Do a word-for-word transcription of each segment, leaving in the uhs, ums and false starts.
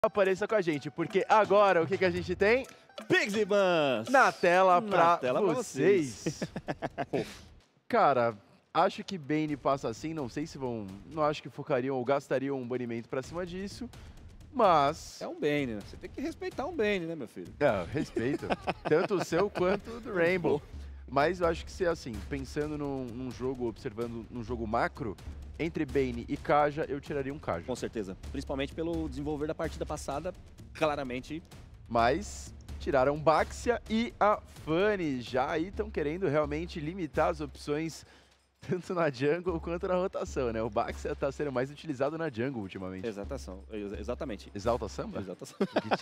Apareça com a gente, porque agora o que, que a gente tem? Pigs e Bans! Na tela pra Na tela pra vocês. Cara, acho que Bane passa assim, não sei se vão... Não acho que focariam ou gastariam um banimento pra cima disso, mas... É um Bane, né? Você tem que respeitar um Bane, né, meu filho? É, respeito. Tanto o seu quanto o do Rainbow. Mas eu acho que se assim, pensando num, num jogo, observando num jogo macro, entre Bane e Kaja, eu tiraria um Kaja. Com certeza. Principalmente pelo desenvolver da partida passada, claramente. Mas tiraram Baxia e a Fanny. Já aí estão querendo realmente limitar as opções tanto na jungle quanto na rotação, né? O Baxia tá sendo mais utilizado na jungle ultimamente. Exatação. Exatamente. Exalta Samba? Exatação.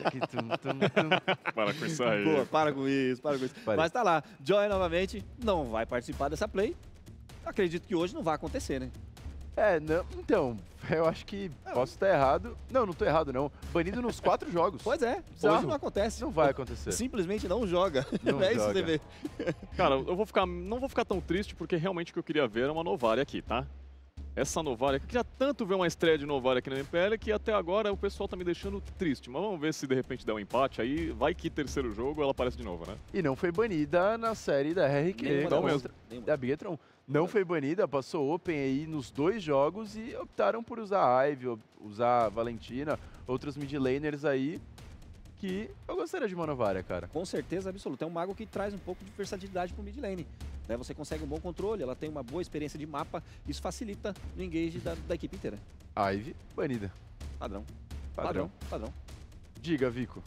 Para com isso aí. Pô, para com isso, para com isso. Parei. Mas tá lá. Joy novamente não vai participar dessa play. Acredito que hoje não vai acontecer, né? É, não, então, eu acho que posso estar errado. Não, não tô errado não. Banido nos quatro jogos. Pois é, Bizarro. hoje não acontece. Não vai acontecer. Simplesmente não joga. Não é isso, joga. T V. Cara, eu vou ficar, não vou ficar tão triste, porque realmente o que eu queria ver era uma Novaria aqui, tá? Essa Novaria, eu queria tanto ver uma estreia de Novaria aqui na M P L, que até agora o pessoal tá me deixando triste. Mas vamos ver se de repente der um empate, aí vai que terceiro jogo ela aparece de novo, né? E não foi banida na série da R R Q. Nenhuma Então contra- mesmo. Nenhuma. Da Bigetron. Não foi banida, passou Open aí nos dois jogos e optaram por usar Ivy, usar Valentina, outros mid laners aí, que eu gostaria de uma Novaria, cara. Com certeza absoluta. É um mago que traz um pouco de versatilidade pro mid lane. Né? Você consegue um bom controle, ela tem uma boa experiência de mapa, isso facilita no engage da, da equipe inteira. Ivy, banida. Padrão. Padrão. Padrão. Padrão. Diga, Vico.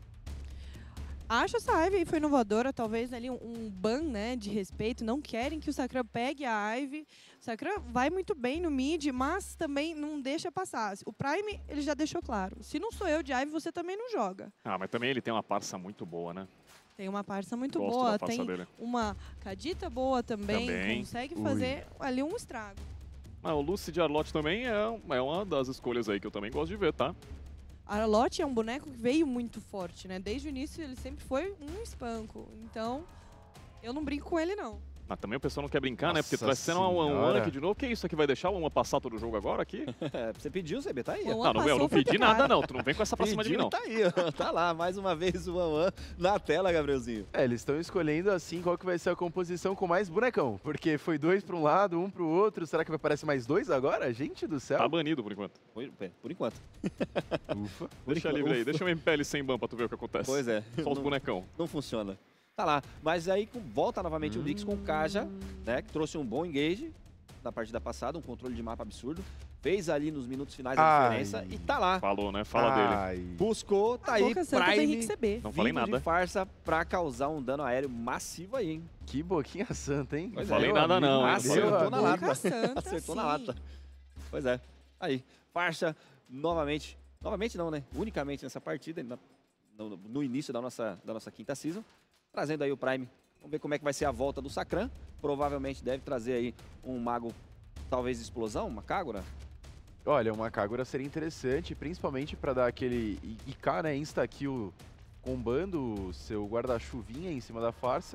Acho essa Ivy aí foi inovadora, talvez ali um, um ban, né, de respeito. Não querem que o Sakura pegue a Ivy. O Sakura vai muito bem no mid, mas também não deixa passar. O Prime, ele já deixou claro. Se não sou eu de Ivy, você também não joga. Ah, mas também ele tem uma parça muito boa, né? Tem uma parça muito Gosto boa, da parça tem dele. uma Cadita boa também, Também. consegue Ui. fazer ali um estrago. Ah, o Lucy de Arlott também é, é uma das escolhas aí que eu também gosto de ver, tá? Arlott é um boneco que veio muito forte, né? Desde o início ele sempre foi um espanco. Então, eu não brinco com ele, não. Mas também o pessoal não quer brincar, né? Porque Nossa traz sendo uma one senhora. aqui de novo. Que isso aqui vai deixar o one passar todo o jogo agora aqui? É, você pediu, C B, tá aí. Bom, Não, não, eu não passou, foi pedi pecado. nada não. Tu não vem com essa pra cima de mim, Pediu, não. tá aí, ó. Tá lá, mais uma vez o One One na tela, Gabrielzinho. É, eles estão escolhendo assim qual que vai ser a composição com mais bonecão. Porque foi dois pra um lado, um pro outro. Será que vai aparecer mais dois agora? Gente do céu. Tá banido por enquanto. Por, é, por enquanto. Ufa. Deixa enquanto- livre aí. Ufa. Deixa o M P L sem ban pra tu ver o que acontece. Pois é. Só os Não- bonecão. Não funciona. Tá lá. Mas aí com- volta novamente o Vix com o Kaja, né? Que trouxe um bom engage da partida passada, um controle de mapa absurdo. Fez ali nos minutos finais a Ai. diferença e tá lá. Falou, né? Fala dele. Ai. Buscou, tá A aí, boca santa do Henrique Prime, C B. Não falei vindo nada. de farsa pra causar um dano aéreo massivo aí, hein? Que boquinha santa, hein? Pois Não falei Meu nada amigo, não, hein? meu Acertou na amigo. lata. Boca santa, Acertou na sim. lata. Pois é. Aí, farsa novamente. Novamente não, né? Unicamente nessa partida, na- no, no início da nossa, da nossa quinta season. Trazendo aí o Prime. Vamos ver como é que vai ser a volta do Sakran. Provavelmente deve trazer aí um mago, talvez explosão, uma Kagura. Olha, uma Kagura seria interessante, principalmente pra dar aquele I- IK, né? Insta-kill combando o seu guarda-chuvinha em cima da farsa.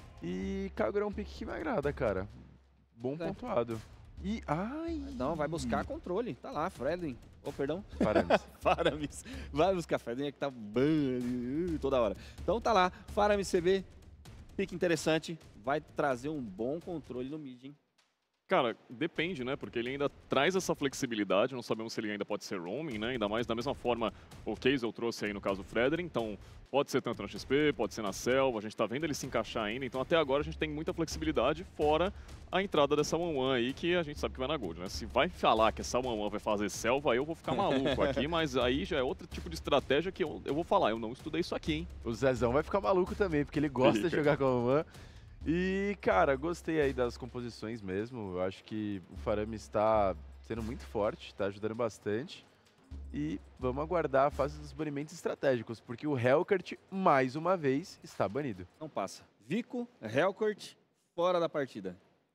E Kagura é um pique que me agrada, cara. Bom É. pontuado. E. Ai! Não, vai buscar controle. Tá lá, Fredlin. Oh, perdão. Parames. Faramis. Vai buscar Fredlin, é que tá ban- toda hora. Então tá lá, Faramis C B. Pique interessante. Vai trazer um bom controle no mid, hein? Cara, depende, né? Porque ele ainda traz essa flexibilidade, não sabemos se ele ainda pode ser roaming, né? Ainda mais da mesma forma o Case eu trouxe aí no caso o Fredrin, então pode ser tanto na X P, pode ser na selva, a gente tá vendo ele se encaixar ainda, então até agora a gente tem muita flexibilidade, fora a entrada dessa one one aí, que a gente sabe que vai na Gold, né? Se vai falar que essa one one vai fazer selva, aí eu vou ficar maluco aqui, mas aí já é outro tipo de estratégia que eu, eu vou falar, eu não estudei isso aqui, hein? O Zezão vai ficar maluco também, porque ele gosta de Fica. jogar com a One. E, cara, gostei aí das composições mesmo. Eu acho que o Farami está sendo muito forte, está ajudando bastante. E vamos aguardar a fase dos banimentos estratégicos, porque o Hellcurt, mais uma vez, está banido. Não passa. Vico, Hellcourt, fora da partida.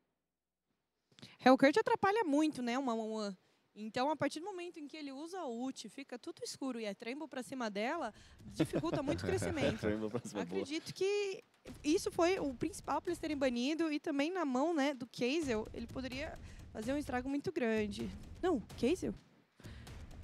Hellcurt atrapalha muito, né, uma one one. Então, a partir do momento em que ele usa a ult, fica tudo escuro e é Tremble pra cima dela, dificulta muito o crescimento. Tremble pra cima, boa. Acredito que isso foi o principal para eles terem banido e também na mão, né, do Kazel, ele poderia fazer um estrago muito grande. Não, Kazel?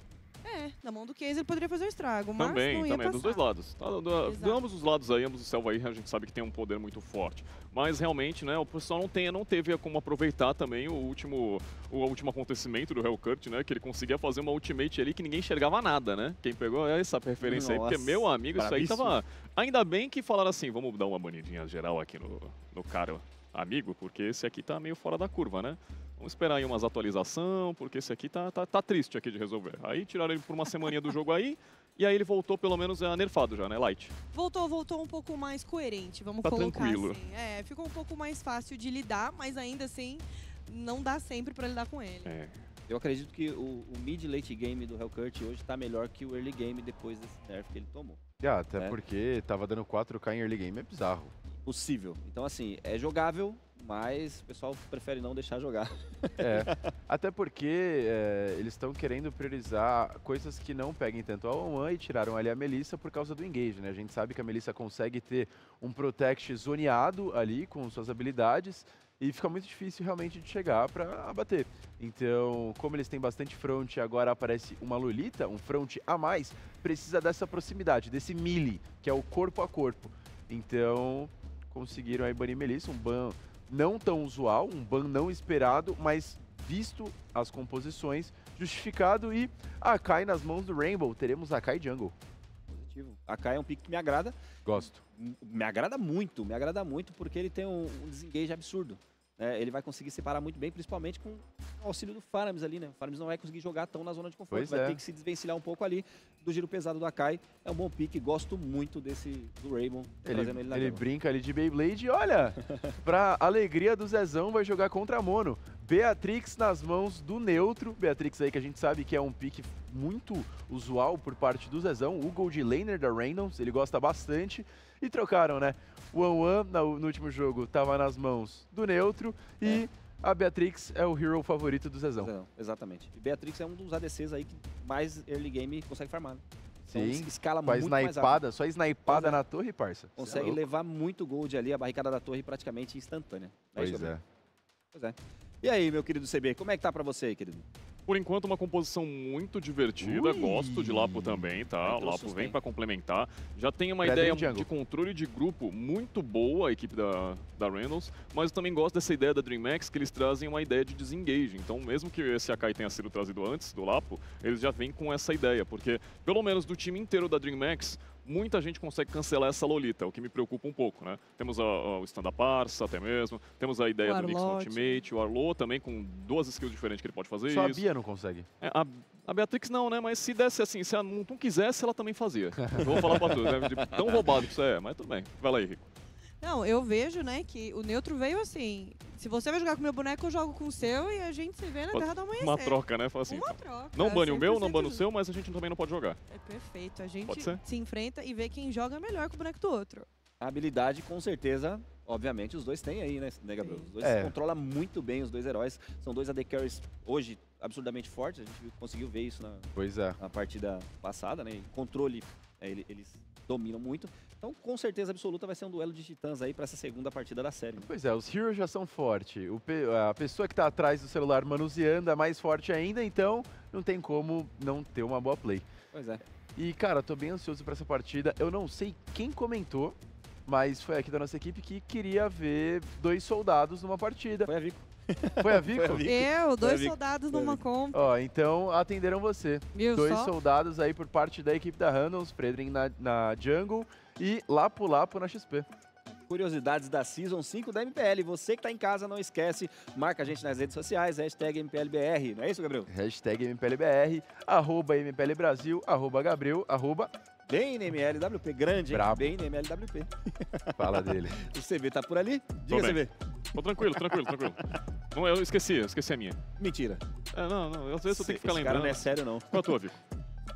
É, na mão do Case ele poderia fazer um estrago, mas Também, não ia também, passar. dos dois lados. Tá, do, do, de Exato. ambos os lados aí, ambos os Selva aí, a gente sabe que tem um poder muito forte. Mas realmente, né, o pessoal não, tem, não teve como aproveitar também o último, o último acontecimento do Hellcut, né, que ele conseguia fazer uma ultimate ali que ninguém enxergava nada, né? Quem pegou essa preferência aí, porque, Nossa, meu amigo, isso aí bravíssimo. tava... Ainda bem que falaram assim, vamos dar uma banidinha geral aqui no, no cara amigo, porque esse aqui tá meio fora da curva, né? Vamos esperar aí umas atualização, porque esse aqui tá, tá, tá triste aqui de resolver. Aí tiraram ele por uma semaninha do jogo aí, e aí ele voltou pelo menos a nerfado já, né, Light? Voltou, voltou um pouco mais coerente, vamos Tá colocar tranquilo. assim. É, ficou um pouco mais fácil de lidar, mas ainda assim não dá sempre pra lidar com ele. É. Eu acredito que o, o mid-late game do Hellcut hoje tá melhor que o early game depois desse nerf que ele tomou. Ah, até É. porque tava dando quatro K em early game, é bizarro. Possível. Então, assim, é jogável, mas o pessoal prefere não deixar jogar. É, até porque é, eles estão querendo priorizar coisas que não peguem tanto a one one e tiraram ali a Melissa por causa do engage, né? A gente sabe que a Melissa consegue ter um protect zoneado ali com suas habilidades e fica muito difícil realmente de chegar para abater. Então, como eles têm bastante front e agora aparece uma Lolita, um front a mais, precisa dessa proximidade, desse melee, que é o corpo a corpo. Então, conseguiram aí banir Melissa, um ban não tão usual, um ban não esperado, mas visto as composições, justificado e Akai nas mãos do Rainbow. Teremos Akai Jungle. Positivo. A Kai é um pick que me agrada. Gosto. M- Me agrada muito, me agrada muito, porque ele tem um, um desengage absurdo. Né? Ele vai conseguir separar muito bem, principalmente com o auxílio do Faramis ali, né? O Faramis não vai conseguir jogar tão na zona de conforto. Pois vai é. ter que se desvencilhar um pouco ali do giro pesado do Akai. É um bom pick, gosto muito desse do Rainbow, Ele, trazendo ele na ele jungle. brinca ali de Beyblade e olha, pra alegria do Zezão, vai jogar contra a Mono. Beatrix nas mãos do neutro. Beatrix aí que a gente sabe que é um pick muito usual por parte do Zezão. O Gold Laner da Randoms, ele gosta bastante. E trocaram, né? O one one no, no último jogo tava nas mãos do neutro e a Beatrix é o hero favorito do Zezão. Não, exatamente. E Beatrix é um dos A D Cs aí que mais early game consegue farmar. Né? Então, Sim, escala com a muito mais rápido. snipada, só snipada Pois é. na torre, parça. Consegue Cê é louco. levar muito gold ali, a barricada da torre praticamente instantânea. Não Pois isso, é. Gabriel? Pois é. E aí, meu querido C B, como é que tá pra você aí, querido? Por enquanto, uma composição muito divertida. Ui. Gosto de Lapo também, tá? Aí O trouxe Lapo os vem bem. pra complementar. Já tem uma Frederick ideia Jungle. de controle de grupo muito boa, a equipe da, da Reynolds. Mas eu também gosto dessa ideia da DreamHack, que eles trazem uma ideia de desengage. Então, mesmo que esse Akai tenha sido trazido antes do Lapo, eles já vêm com essa ideia. Porque, pelo menos do time inteiro da DreamHack, muita gente consegue cancelar essa Lolita, o que me preocupa um pouco, né? Temos a, a, o stand da Parça até mesmo, temos a ideia O do Nix no Arlott. Ultimate, o Arlo também com duas skills diferentes que ele pode fazer Só a isso. Bia não consegue. É, a, a Beatrix não, né? Mas se desse assim, se a Moonton quisesse, ela também fazia. Eu vou falar pra todos, né? De tão roubado que isso é, mas tudo bem. Vai lá aí, Rico. Não, eu vejo, né, que o neutro veio assim. Se você vai jogar com o meu boneco, eu jogo com o seu e a gente se vê na Pode- Terra do Amanhecer. Uma troca, né? Fala assim, Uma então, troca. não bane o meu, não cem por cento bane o justo. seu, mas a gente também não pode jogar. É perfeito. A gente Pode ser? se enfrenta e vê quem joga melhor com o boneco do outro. A habilidade, com certeza, obviamente, os dois têm aí, né, né Gabriel? Sim. Os dois É. controlam muito bem os dois heróis. São dois A D carries hoje absurdamente fortes. A gente conseguiu ver isso na, Pois é. na partida passada, né? E controle, é, ele- eles dominam muito. Então, com certeza absoluta, vai ser um duelo de titãs aí para essa segunda partida da série. né? Pois é, os heroes já são fortes. O pe- a pessoa que tá atrás do celular manuseando é mais forte ainda, então não tem como não ter uma boa play. Pois é. E, cara, tô bem ansioso pra essa partida. Eu não sei quem comentou, mas foi aqui da nossa equipe que queria ver dois soldados numa partida. Foi a Vico. Foi a Vico? Foi a Vico. Eu, dois Vic. soldados Foi a numa Vic. comp. Ó, então atenderam você. Viu Dois só? soldados aí por parte da equipe da Randoms, Fredrin na, na jungle e Lapo Lapo na X P. Curiosidades da Season cinco da M P L. Você que tá em casa, não esquece, marca a gente nas redes sociais, hashtag M P L B R. Não é isso, Gabriel? Hashtag M P L B R, arroba M P L Brasil, arroba Gabriel, arroba Bem N M L W P, grande, hein? Brabo. Bem N M L W P. fala dele. O C B tá por ali? Diga, bem. C B. Tô tranquilo, tranquilo, tranquilo. Não, eu esqueci, eu esqueci a minha. Mentira. É, não, não, às vezes eu tenho que ficar Esse cara lembrando. não é sério, não. Qual a tua, Vico?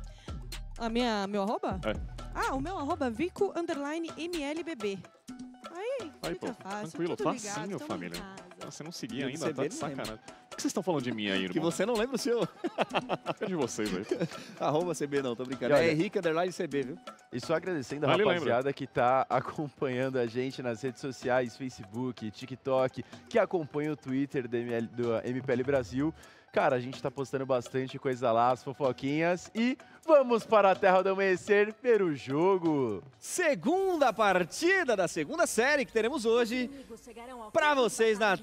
A minha, meu arroba? É. Ah, o meu arroba Vico underline M L B B. Aí, Aí, fica pô, fácil. tranquilo, tudo ligado, facinho, tamo em família. casa. Ah, você não seguia Eu ainda, recebi, tá de não lembro. sacanagem. Por que vocês estão falando de mim aí, irmão? Que você não lembra o seu. Fica de vocês aí. Arroba C B não, tô brincando. E olha- É Henrique Underline C B, viu? E só agradecendo a Vale, rapaziada que tá acompanhando a gente nas redes sociais, Facebook, TikTok, que acompanha o Twitter do, M L, do M P L Brasil. Cara, a gente tá postando bastante coisa lá, as fofoquinhas. E vamos para a Terra do Amanhecer ver o jogo. Segunda partida da segunda série que teremos hoje para vocês na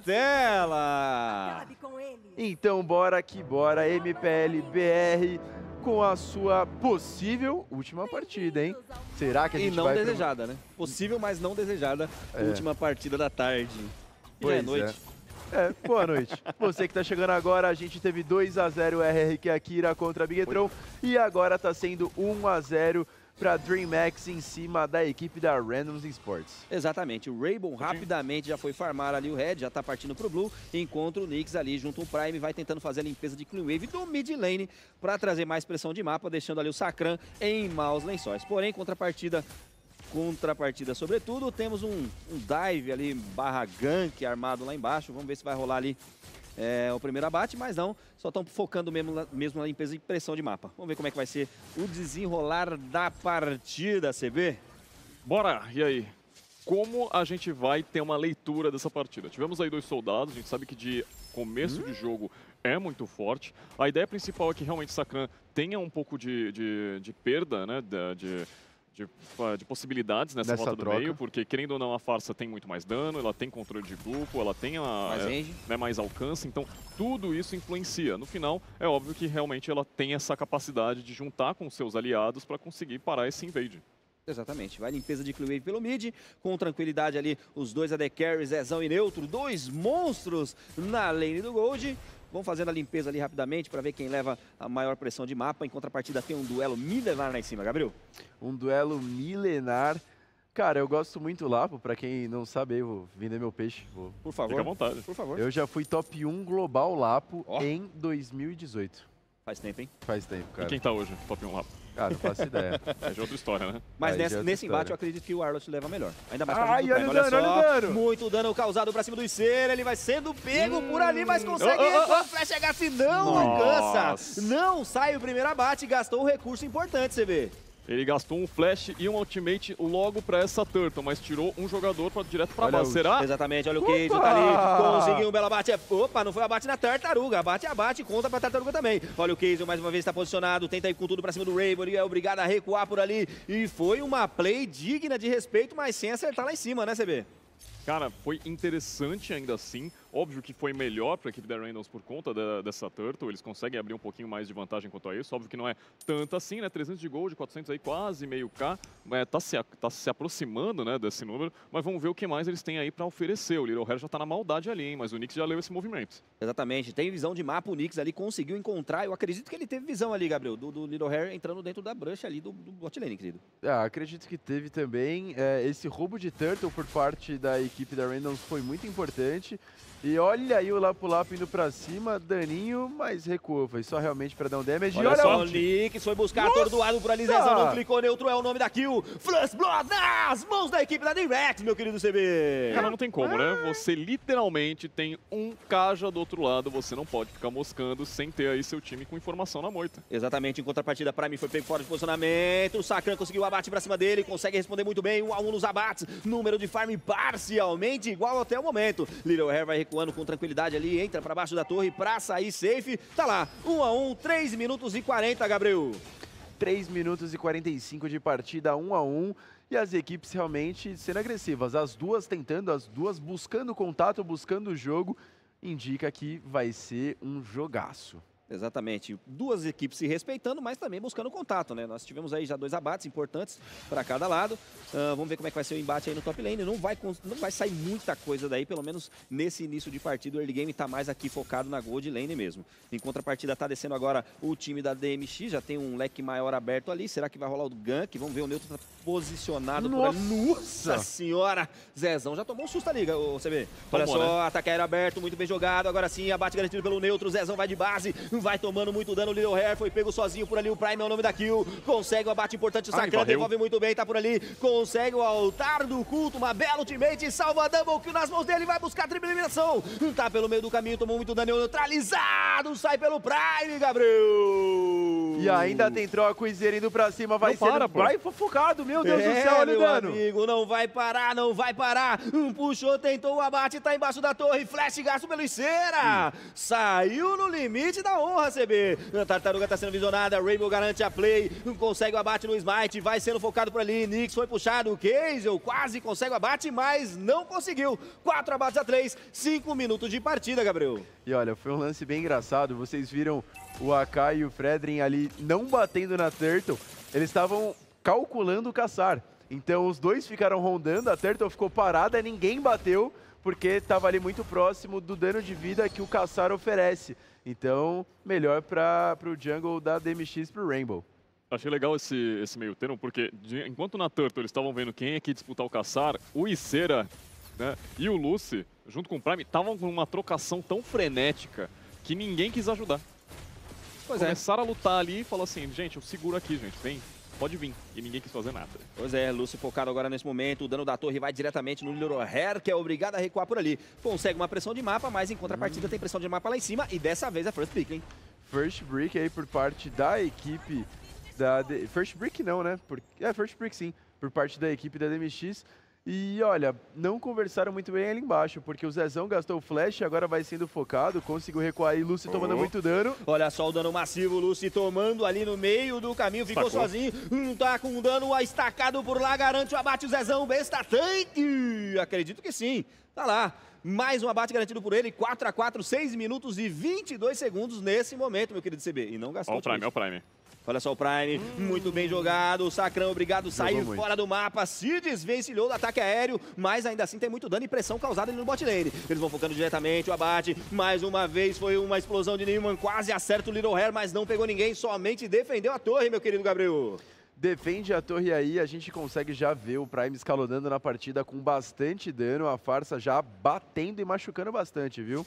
tela. Então bora que bora, M P L B R com a sua possível última partida, hein? Será que a gente E não vai... desejada, né? Possível, mas não desejada. É. Última partida da tarde. E Pois já é noite. É, boa noite. Você que tá chegando agora, a gente teve dois a zero R R Q Akira contra a Bigetron e agora tá sendo um a zero para DreamHack em cima da equipe da Randoms Esports. Exatamente, o Rainbow rapidamente já foi farmar ali o Red, já tá partindo pro Blue, enquanto o Nix ali junto ao Prime vai tentando fazer a limpeza de Clean Wave do mid lane para trazer mais pressão de mapa, deixando ali o Sakran em maus lençóis. Porém, contrapartida Contrapartida, sobretudo, temos um, um dive ali, barra gank armado lá embaixo. Vamos ver se vai rolar ali é, o primeiro abate, mas não. Só estão focando mesmo, mesmo na limpeza e pressão de mapa. Vamos ver como é que vai ser o desenrolar da partida, C B. Bora, e aí? Como a gente vai ter uma leitura dessa partida? Tivemos aí dois soldados, a gente sabe que de começo hum? de jogo é muito forte. A ideia principal é que realmente Sakran tenha um pouco de, de, de perda, né, de... de De, de possibilidades nessa, nessa volta do troca. meio, porque querendo ou não a Farsa tem muito mais dano, ela tem controle de grupo, ela tem a, mais, é, né, mais alcance, então tudo isso influencia. No final, é óbvio que realmente ela tem essa capacidade de juntar com seus aliados para conseguir parar esse invade. Exatamente, vai limpeza de Clean Wave pelo mid, com tranquilidade ali os dois A D Carries, Zezão e Neutro, dois monstros na lane do Gold. Vão fazendo a limpeza ali rapidamente para ver quem leva a maior pressão de mapa. Em contrapartida tem um duelo milenar lá em cima, Gabriel. Um duelo milenar. Cara, eu gosto muito Lapo, pra quem não sabe, eu vou vender meu peixe. Vou... Por favor. Fica à vontade. Por favor. Eu já fui top um global Lapo oh. em dois mil e dezoito. Faz tempo, hein? Faz tempo, cara. E quem tá hoje top um lá? Ah, não faço ideia. É de outra história, né? Mas Aí nesse, já é nesse história. embate eu acredito que o Arlott leva melhor. Ainda mais Ai, com a olha o olha dano, só. olha o dano. Muito dano causado pra cima do Iceira. Ele vai sendo pego Hum. por ali, mas consegue. Oh, oh, oh. O Flash H não Nossa. alcança. Não sai o primeiro abate. Gastou um recurso importante, C B. Ele gastou um flash e um ultimate logo pra essa Turtle, mas tirou um jogador pra, direto pra Olha base. o- Será? Exatamente, olha o Cage, tá ali, conseguiu um belo abate. Opa, não foi abate na tartaruga, abate abate, conta pra tartaruga também. Olha o Cage, mais uma vez está posicionado, tenta ir com tudo pra cima do Rainbow, ele é obrigado a recuar por ali. E foi uma play digna de respeito, mas sem acertar lá em cima, né, C B? Cara, foi interessante ainda assim. Óbvio que foi melhor para a equipe da Randoms por conta da, dessa Turtle. Eles conseguem abrir um pouquinho mais de vantagem quanto a isso. Óbvio que não é tanto assim, né? trezentos de gold, quatrocentos aí, quase meio K. É, tá, se, tá se aproximando, né, desse número. Mas vamos ver o que mais eles têm aí para oferecer. O Little Hair já tá na maldade ali, hein? Mas o Nix já leu esse movimento. Exatamente, tem visão de mapa, o Nix ali conseguiu encontrar. Eu acredito que ele teve visão ali, Gabriel, do, do Little Hair entrando dentro da brush ali do, do bot lane, querido. Ah, acredito que teve também. É, esse roubo de Turtle por parte da equipe da Randoms foi muito importante. E olha aí o Lapu Lapu indo pra cima, daninho, mas recuou. Foi só realmente pra dar um damage. Olha, e olha só, o onde. Nix foi buscar Nossa! atordoado por ali, Zezão não clicou, neutro é o nome da kill. Flash Blood nas mãos da equipe da DreamHack, meu querido C B. Cara, não tem como, né? Você literalmente tem um Kaja do outro lado. Você não pode ficar moscando sem ter aí seu time com informação na moita. Exatamente, em contrapartida, Prime foi pego fora de posicionamento. O Sakran conseguiu o abate pra cima dele, consegue responder muito bem. Um a um nos abates, número de farm parcialmente igual até o momento. Little Hair vai recuando com tranquilidade ali, entra pra baixo da torre pra sair safe. Tá lá, um a um, três minutos e quarenta, Gabriel. três minutos e quarenta e cinco de partida, um a um. E as equipes realmente sendo agressivas. As duas tentando, as duas buscando contato, buscando o jogo. Indica que vai ser um jogaço. Exatamente, duas equipes se respeitando, mas também buscando contato, né? Nós tivemos aí já dois abates importantes para cada lado. Uh, vamos ver como é que vai ser o embate aí no top lane. Não vai, não vai sair muita coisa daí, pelo menos nesse início de partida. O early game tá mais aqui focado na gold lane mesmo. Em contrapartida tá descendo agora o time da D M X, já tem um leque maior aberto ali. Será que vai rolar o gank? Vamos ver, o neutro tá posicionado Nossa! por ali. Nossa senhora! Zezão já tomou um susto ali, o C B. Olha Tomou, só, né? ataque aéreo aberto, muito bem jogado. Agora sim, abate garantido pelo neutro. Zezão vai de base, vai tomando muito dano. O Little Hair foi pego sozinho por ali. O Prime é o nome da kill. Consegue o abate importante. O Ai, Sakran varreu. devolve muito bem, tá por ali. Consegue o altar do culto. Uma bela ultimate. Salva a double kill nas mãos dele. Vai buscar a triple eliminação. Tá pelo meio do caminho. Tomou muito dano. Neutralizado. Sai pelo Prime, Gabriel. E ainda tem troca, o Izer indo pra cima, vai Não ser... para, pô. Vai focado, meu Deus é, do céu, olha o meu dano. amigo, não vai parar, não vai parar. Um puxou, tentou o abate, tá embaixo da torre. Flash gasto pelo Iceira. Hum. Saiu no limite da honra, C B. A Tartaruga tá sendo visionada, Rainbow garante a play. Consegue o abate no Smite, vai sendo focado por ali. Nix foi puxado, o Keisel quase consegue o abate, mas não conseguiu. Quatro abates a três, cinco minutos de partida, Gabriel. E olha, foi um lance bem engraçado. Vocês viram o A K e o Fredrin ali não batendo na Turtle. Eles estavam calculando o caçar. Então os dois ficaram rondando, a Turtle ficou parada, ninguém bateu, porque estava ali muito próximo do dano de vida que o caçar oferece. Então, melhor para o jungle da D M X pro Rainbow. Achei legal esse, esse meio termo, porque de, enquanto na Turtle eles estavam vendo quem é que ia disputar o caçar, o Iceira, né, e o Lucy, junto com o Prime, estavam com uma trocação tão frenética que ninguém quis ajudar. Pois Começaram é. a lutar ali e falaram assim, gente, eu seguro aqui, gente, vem, pode vir. E ninguém quis fazer nada. Pois é, Lucy focado agora nesse momento, o dano da torre vai diretamente no Little Hair, que é obrigado a recuar por ali. Consegue uma pressão de mapa, mas em contrapartida hum. tem pressão de mapa lá em cima, e dessa vez é First Pick, hein? First Brick aí por parte da equipe da... D... First Brick não, né? Por... É, First Brick sim, por parte da equipe da D M X. E olha, não conversaram muito bem ali embaixo, porque o Zezão gastou o flash, agora vai sendo focado, conseguiu recuar aí, Lucy tomando oh. muito dano. Olha só o dano massivo, Lucy tomando ali no meio do caminho, ficou Sacou. sozinho, hum, tá com um dano estacado por lá, garante o abate, o Zezão, besta tanque, acredito que sim, tá lá. Mais um abate garantido por ele, quatro a quatro, seis minutos e vinte e dois segundos nesse momento, meu querido C B, e não gastou o Prime, é o Prime. Olha só o Prime, hum. muito bem jogado, o Sacrão obrigado a sair fora do mapa, se desvencilhou do ataque aéreo, mas ainda assim tem muito dano e pressão causada ali no bot lane. Eles vão focando diretamente o abate, mais uma vez foi uma explosão de Newman, quase acerta o Little Hair, mas não pegou ninguém, somente defendeu a torre, meu querido Gabriel. Defende a torre aí, a gente consegue já ver o Prime escalonando na partida com bastante dano, a farsa já batendo e machucando bastante, viu?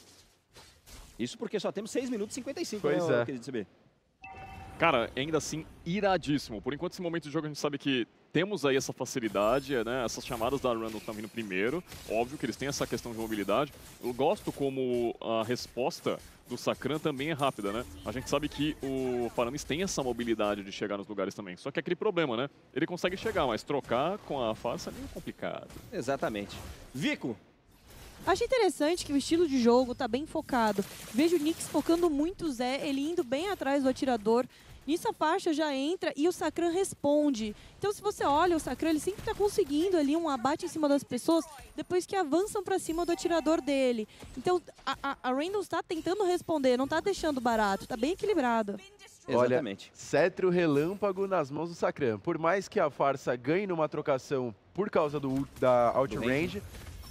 Isso porque só temos seis minutos e cinquenta e cinco, pois né, é. querido C B? Cara, ainda assim, iradíssimo. Por enquanto, esse momento de jogo, a gente sabe que temos aí essa facilidade, né? Essas chamadas da Randall estão vindo primeiro. Óbvio que eles têm essa questão de mobilidade. Eu gosto como a resposta do Sacran também é rápida, né? A gente sabe que o Faramis tem essa mobilidade de chegar nos lugares também. Só que é aquele problema, né? Ele consegue chegar, mas trocar com a farsa é meio complicado. Exatamente. Vico. Achei interessante que o estilo de jogo tá bem focado. Vejo o Nix focando muito o Zé, ele indo bem atrás do atirador. Nisso a faixa já entra e o Sacran responde. Então se você olha, o Sacran ele sempre tá conseguindo ali um abate em cima das pessoas depois que avançam pra cima do atirador dele. Então a, a, a Randall está tentando responder, não tá deixando barato, tá bem equilibrada. Exatamente. Olha, cetro relâmpago nas mãos do Sacran. Por mais que a farsa ganhe numa trocação por causa do, da outrange,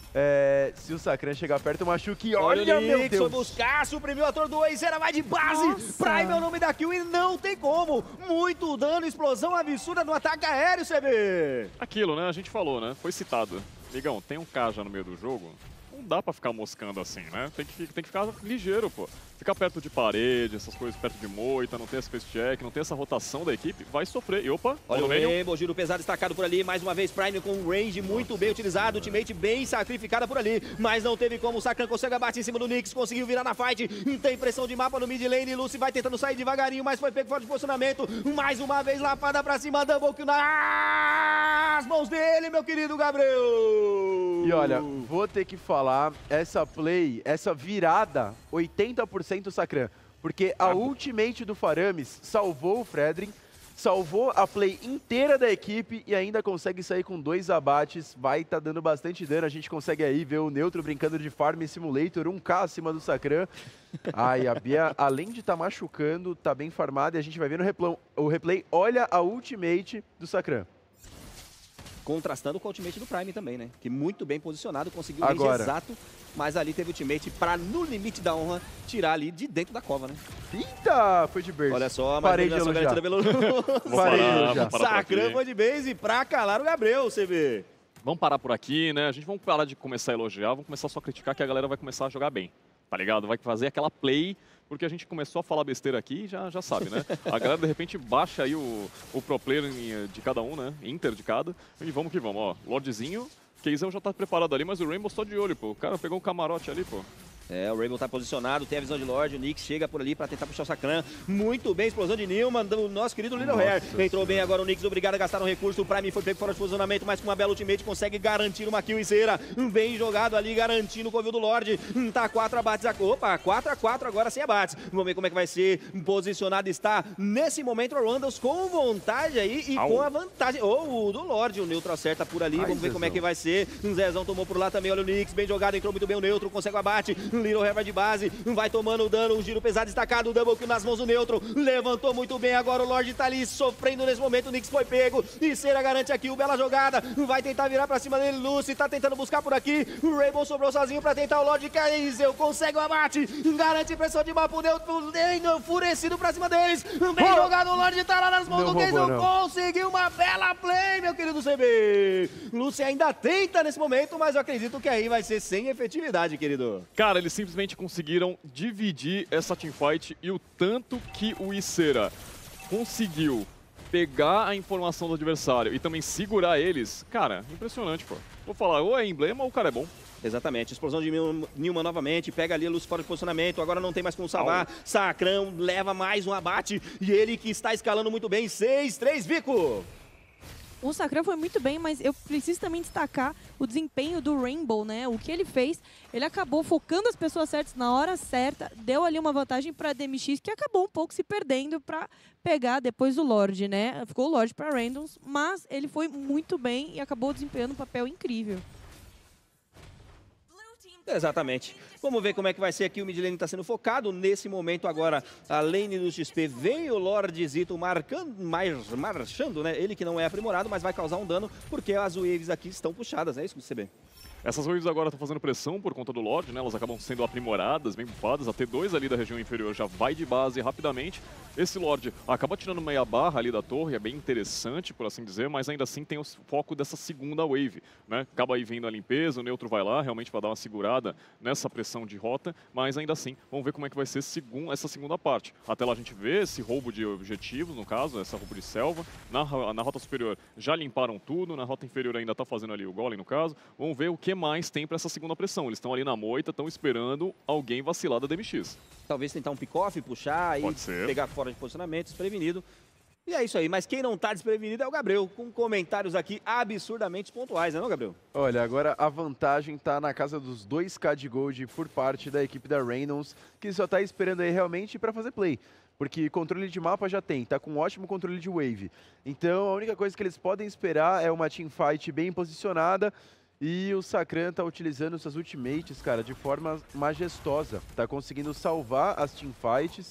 É, se o Sacran chegar perto, machuque. Olha, olha meu Deus! Foi buscar, suprimiu a torre do Iceira, vai de base. Nossa. Prime é o nome da kill e não tem como. Muito dano, explosão absurda no ataque aéreo, C B. Aquilo, né? A gente falou, né? Foi citado. Migão, tem um K já no meio do jogo. Não dá pra ficar moscando assim, né? Tem que, tem que ficar ligeiro, pô. Ficar perto de parede, essas coisas perto de moita, não tem esse face check, não tem essa rotação da equipe, vai sofrer. E opa, olha o Rainbow, giro pesado destacado por ali, mais uma vez Prime com um range muito bem utilizado, ultimate bem sacrificada por ali, mas não teve como, o Sacran consegue abate em cima do Nix, conseguiu virar na fight, tem pressão de mapa no mid lane, Lucy vai tentando sair devagarinho, mas foi pego fora de posicionamento, mais uma vez lapada pra cima, double kill nas mãos dele, meu querido Gabriel! E olha, vou ter que falar, essa play, essa virada, oitenta por cento Sacran, porque a ultimate do Faramis salvou o Fredrin, salvou a play inteira da equipe e ainda consegue sair com dois abates, vai tá dando bastante dano, a gente consegue aí ver o Neutro brincando de Farm Simulator, um K acima do Sacran. Ai, a Bia, além de tá machucando, tá bem farmada e a gente vai ver no replay, o replay, olha a ultimate do Sacran. Contrastando com o ultimate do Prime também, né? Que muito bem posicionado, conseguiu o range Agora. exato, mas ali teve o ultimate para, no limite da honra, tirar ali de dentro da cova, né? Eita, foi de base. Olha só, parei de elogiar. Parei de elogiar. Sacran foi de base para calar o Gabriel, C B. Vamos parar por aqui, né? A gente vamos parar de começar a elogiar, vamos começar só a criticar que a galera vai começar a jogar bem, tá ligado? Vai fazer aquela play, porque a gente começou a falar besteira aqui e já, já sabe, né? A galera, de repente, baixa aí o, o pro player de cada um, né? Inter de cada. E vamos que vamos, ó. Lordzinho, Keizão já tá preparado ali, mas o Rainbow só de olho, pô. O cara pegou um camarote ali, pô. É, o Rainbow tá posicionado, tem a visão de Lorde, o Nyx chega por ali pra tentar puxar o Sacran. Muito bem, explosão de Nilman, do nosso querido Little Hair. Entrou bem agora o Nyx, obrigado a gastar um recurso. O Prime foi pego fora de posicionamento, mas com uma bela ultimate consegue garantir uma kill inteira. Bem jogado ali, garantindo o covil do Lorde. Tá quatro abates, a... opa, quatro a quatro agora sem abates. Vamos ver como é que vai ser. Posicionado está nesse momento o Randalls com vontade aí e Au. com a vantagem. Oh, o do Lorde, o neutro acerta por ali. Ai, Vamos ver Zezão. como é que vai ser. Zezão tomou por lá também, olha o Nyx, bem jogado, entrou muito bem o neutro, consegue o abate. Little Hair vai de base, vai tomando o dano, um giro pesado destacado, o double kill nas mãos do neutro, levantou muito bem, agora o Lorde tá ali sofrendo nesse momento, o Nyx foi pego, e Cera garante aqui, o bela jogada, vai tentar virar pra cima dele, Lucy tá tentando buscar por aqui, o Rainbow sobrou sozinho pra tentar o Lorde, Kaisel consegue o abate, garante pressão de mapa, o neutro enfurecido pra cima deles, bem oh. jogado, o Lorde tá lá nas mãos não do Kaisel, conseguiu uma bela play, meu querido C B, Lucy ainda tenta nesse momento, mas eu acredito que aí vai ser sem efetividade, querido. Cara, eles simplesmente conseguiram dividir essa teamfight e o tanto que o Ysera conseguiu pegar a informação do adversário e também segurar eles, cara, impressionante, pô. Vou falar, ou é emblema ou o cara é bom. Exatamente, explosão de Nilman novamente, pega ali a luz fora de posicionamento, agora não tem mais como salvar, Au. Sacrão leva mais um abate e ele que está escalando muito bem, seis três, Vico! O Sacrão foi muito bem, mas eu preciso também destacar o desempenho do Rainbow, né? O que ele fez, ele acabou focando as pessoas certas na hora certa, deu ali uma vantagem para D M X, que acabou um pouco se perdendo para pegar depois o Lorde, né? Ficou o Lorde para Randoms, mas ele foi muito bem e acabou desempenhando um papel incrível. Exatamente. Vamos ver como é que vai ser aqui. O mid lane está sendo focado. Nesse momento agora, a lane do X P vem o Lordezito marcando, mais, marchando, né? Ele que não é aprimorado, mas vai causar um dano, porque as waves aqui estão puxadas, é isso que você vê. Essas waves agora estão fazendo pressão por conta do Lorde, né? Elas acabam sendo aprimoradas, bem bufadas. A T dois ali da região inferior já vai de base rapidamente. Esse Lorde acaba tirando meia barra ali da torre, é bem interessante, por assim dizer, mas ainda assim tem o foco dessa segunda wave, né? Acaba aí vindo a limpeza, o neutro vai lá, realmente vai dar uma segurada nessa pressão de rota, mas ainda assim, vamos ver como é que vai ser segun, essa segunda parte. Até lá a gente vê esse roubo de objetivos, no caso, essa roubo de selva. Na, na rota superior já limparam tudo, na rota inferior ainda tá fazendo ali o golem, no caso. Vamos ver o que mais tem para essa segunda pressão. Eles estão ali na moita, estão esperando alguém vacilar da D M X. Talvez tentar um pick-off, puxar e pegar fora de posicionamento, desprevenido. E é isso aí, mas quem não tá desprevenido é o Gabriel, com comentários aqui absurdamente pontuais, né não, Gabriel? Olha, agora a vantagem tá na casa dos dois K de Gold por parte da equipe da Reynolds, que só tá esperando aí realmente para fazer play. Porque controle de mapa já tem, tá com um ótimo controle de wave. Então a única coisa que eles podem esperar é uma teamfight bem posicionada. E o Sacran tá utilizando suas ultimates, cara, de forma majestosa. Tá conseguindo salvar as teamfights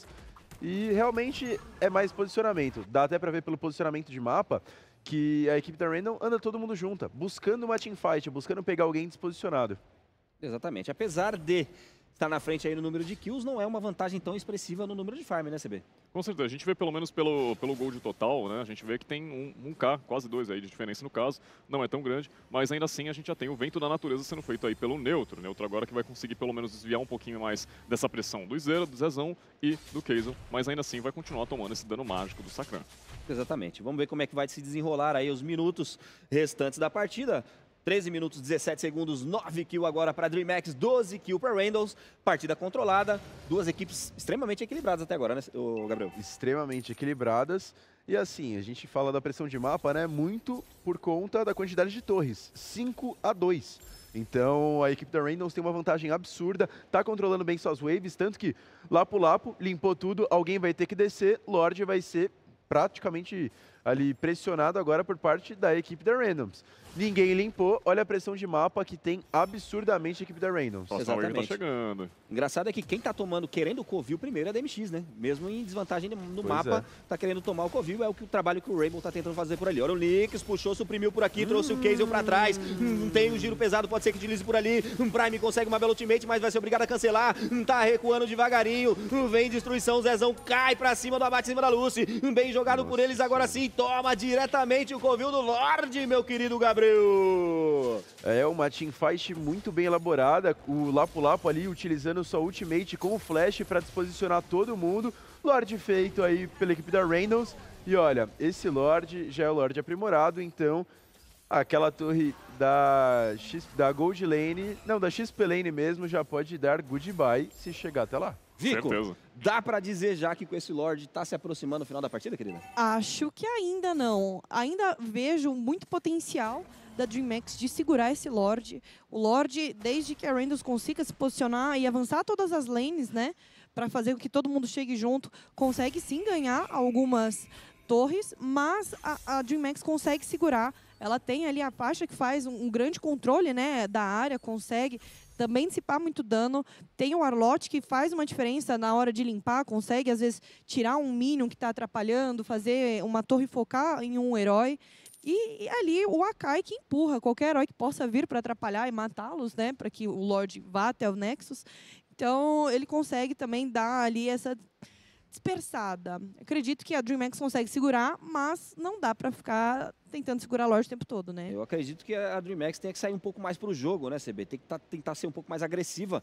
e realmente é mais posicionamento. Dá até pra ver pelo posicionamento de mapa que a equipe da Random anda todo mundo junta, buscando uma teamfight, buscando pegar alguém desposicionado. Exatamente, apesar de estar na frente aí no número de kills, não é uma vantagem tão expressiva no número de farm, né, C B? Com certeza, a gente vê pelo menos pelo, pelo gold total, né? A gente vê que tem um, um K, quase dois aí de diferença no caso, não é tão grande, mas ainda assim a gente já tem o vento da natureza sendo feito aí pelo neutro. Neutro agora que vai conseguir pelo menos desviar um pouquinho mais dessa pressão do Ysera, do Zezão e do Kazel, mas ainda assim vai continuar tomando esse dano mágico do Sacran. Exatamente, vamos ver como é que vai se desenrolar aí os minutos restantes da partida. treze minutos, dezessete segundos, nove kills agora para DreamHack, doze kills para Randalls. Partida controlada, duas equipes extremamente equilibradas até agora, né, Gabriel? Extremamente equilibradas. E assim, a gente fala da pressão de mapa, né, muito por conta da quantidade de torres, cinco a dois. Então a equipe da Randalls tem uma vantagem absurda, tá controlando bem suas waves, tanto que Lapo Lapo limpou tudo, alguém vai ter que descer, Lorde vai ser praticamente ali pressionado agora por parte da equipe da Randoms. Ninguém limpou, olha a pressão de mapa que tem absurdamente a equipe da Randoms. Nossa, exatamente. Tá chegando. Engraçado é que quem tá tomando, querendo o Covil primeiro é a D M X, né? Mesmo em desvantagem no pois mapa, é. tá querendo tomar o Covil, é o, que, o trabalho que o Rainbow tá tentando fazer por ali. Olha o Nyx, puxou, suprimiu por aqui, hum. trouxe o Kazel pra trás, hum, tem um giro pesado, pode ser que utilize por ali, um Prime consegue uma bela ultimate, mas vai ser obrigado a cancelar, tá recuando devagarinho, vem destruição, o Zezão cai pra cima do abate em cima da Lucy, bem jogado Nossa. por eles agora sim, toma diretamente o Covil do Lorde, meu querido Gabriel. É uma teamfight muito bem elaborada, o Lapo Lapo ali utilizando sua ultimate com o flash para disposicionar todo mundo, Lorde feito aí pela equipe da Reynolds, e olha, esse Lorde já é o Lorde aprimorado, então Aquela torre da, X, da Gold Lane, não, da X P Lane mesmo, já pode dar goodbye se chegar até lá. Vico, Certeza. dá pra dizer já que com esse Lorde tá se aproximando do final da partida, querida? Acho que ainda não. Ainda vejo muito potencial da DreamHack de segurar esse Lorde. O Lorde, desde que a Randalls consiga se posicionar e avançar todas as lanes, né, para fazer com que todo mundo chegue junto, consegue sim ganhar algumas torres, mas a, a DreamHack consegue segurar. Ela tem ali a faixa que faz um, um grande controle, né, da área, consegue também dissipar muito dano. Tem o Arlott que faz uma diferença na hora de limpar, consegue às vezes tirar um minion que está atrapalhando, fazer uma torre focar em um herói. E, e ali o Akai que empurra qualquer herói que possa vir para atrapalhar e matá-los, né, para que o Lorde vá até o Nexus. Então ele consegue também dar ali essa dispersada. Acredito que a DreamHack consegue segurar, mas não dá para ficar tentando segurar a Lorde o tempo todo, né? Eu acredito que a DreamHack tem que sair um pouco mais pro jogo, né, C B? Tem que tá, tentar ser um pouco mais agressiva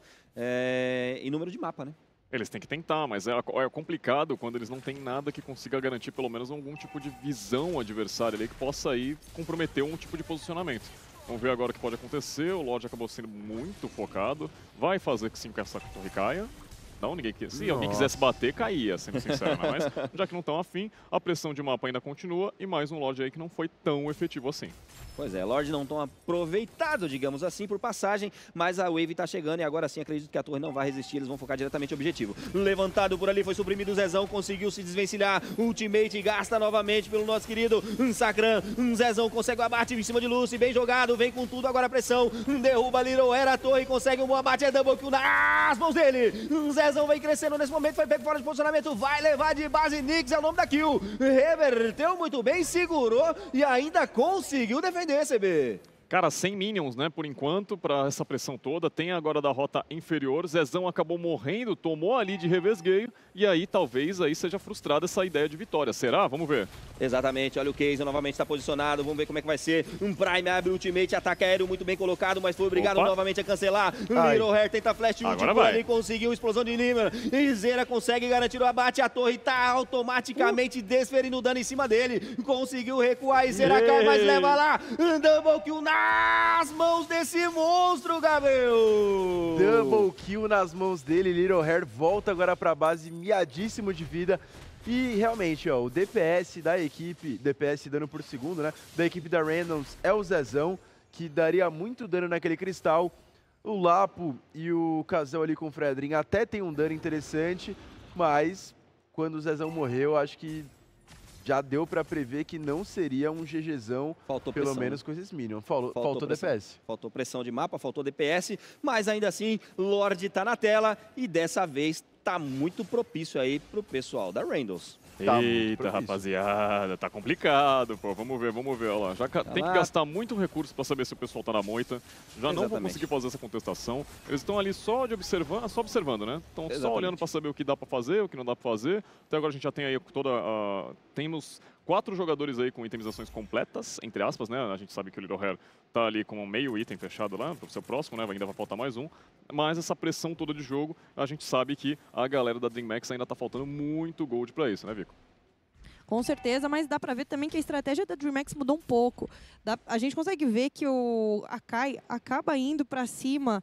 é, em número de mapa, né? Eles têm que tentar, mas é, é complicado quando eles não têm nada que consiga garantir pelo menos algum tipo de visão adversária ali que possa aí comprometer um tipo de posicionamento. Vamos ver agora o que pode acontecer. O Lorde acabou sendo muito focado. Vai fazer que sim que essa torre caia. Não, ninguém quer. Se alguém quisesse bater, caía, sendo sincero, né? Mas já que não estão afim, a pressão de mapa ainda continua e mais um Lorde aí que não foi tão efetivo assim. Pois é, Lorde não tão aproveitado, digamos assim, por passagem, mas a Wave tá chegando e agora sim acredito que a torre não vai resistir, eles vão focar diretamente no objetivo. Levantado por ali, foi suprimido o Zezão, conseguiu se desvencilhar, ultimate gasta novamente pelo nosso querido Sakran. Zezão consegue o abate em cima de Lucy, bem jogado, vem com tudo, agora a pressão, derruba Little Era a torre, consegue um bom abate, é double kill nas mãos dele. Zezão vem crescendo nesse momento, foi pego fora de posicionamento, vai levar de base, Nix é o nome da kill. Reverteu muito bem, segurou e ainda conseguiu defender. C B. Cara, sem minions, né, por enquanto, para essa pressão toda. Tem agora da rota inferior. Zezão acabou morrendo, tomou ali de revesgueio. E aí, talvez, aí seja frustrada essa ideia de vitória. Será? Vamos ver. Exatamente. Olha o Case, novamente está posicionado. Vamos ver como é que vai ser. Um Prime abre o ultimate, ataque aéreo muito bem colocado, mas foi obrigado Opa. novamente a cancelar. Ai. Little Hair tenta flash Agora último, vai. ele conseguiu explosão de Nima. E Zera consegue garantir o abate. A torre está automaticamente uh. desferindo dano em cima dele. Conseguiu recuar e Zera Yeah. cai, mas leva lá. Double kill nas mãos desse monstro, Gabriel. Double kill nas mãos dele, Little Hair volta agora pra base, miadíssimo de vida. E realmente, ó, o D P S da equipe, D P S dano por segundo, né, da equipe da Randoms é o Zezão, que daria muito dano naquele cristal. O Lapo e o Casal ali com o Fredrin até tem um dano interessante, mas quando o Zezão morreu, acho que já deu pra prever que não seria um GGzão, Faltou pelo pressão. menos com esses minions. Faltou, Faltou faltou pressão. D P S. Faltou pressão de mapa, faltou D P S, mas ainda assim, Lorde tá na tela e dessa vez tá muito propício aí pro pessoal da Randalls. Tá muito Eita, propício. rapaziada, tá complicado, pô. Vamos ver, vamos ver, olha lá. Já ca- Tá tem lá. que gastar muito recurso pra saber se o pessoal tá na moita. Já não vão Exatamente. conseguir fazer essa contestação. Eles estão ali só de observando, só observando, né? Estão só Exatamente. olhando pra saber o que dá pra fazer, o que não dá pra fazer. Até agora a gente já tem aí toda a... Temos quatro jogadores aí com itemizações completas, entre aspas, né? A gente sabe que o Little Hair tá ali com um meio item fechado lá, pro seu próximo, né? Ainda vai faltar mais um. Mas essa pressão toda de jogo, a gente sabe que a galera da DreamHack ainda tá faltando muito gold pra isso, né, Vico? Com certeza, mas dá pra ver também que a estratégia da DreamHack mudou um pouco. Dá- a gente consegue ver que o Akai acaba indo pra cima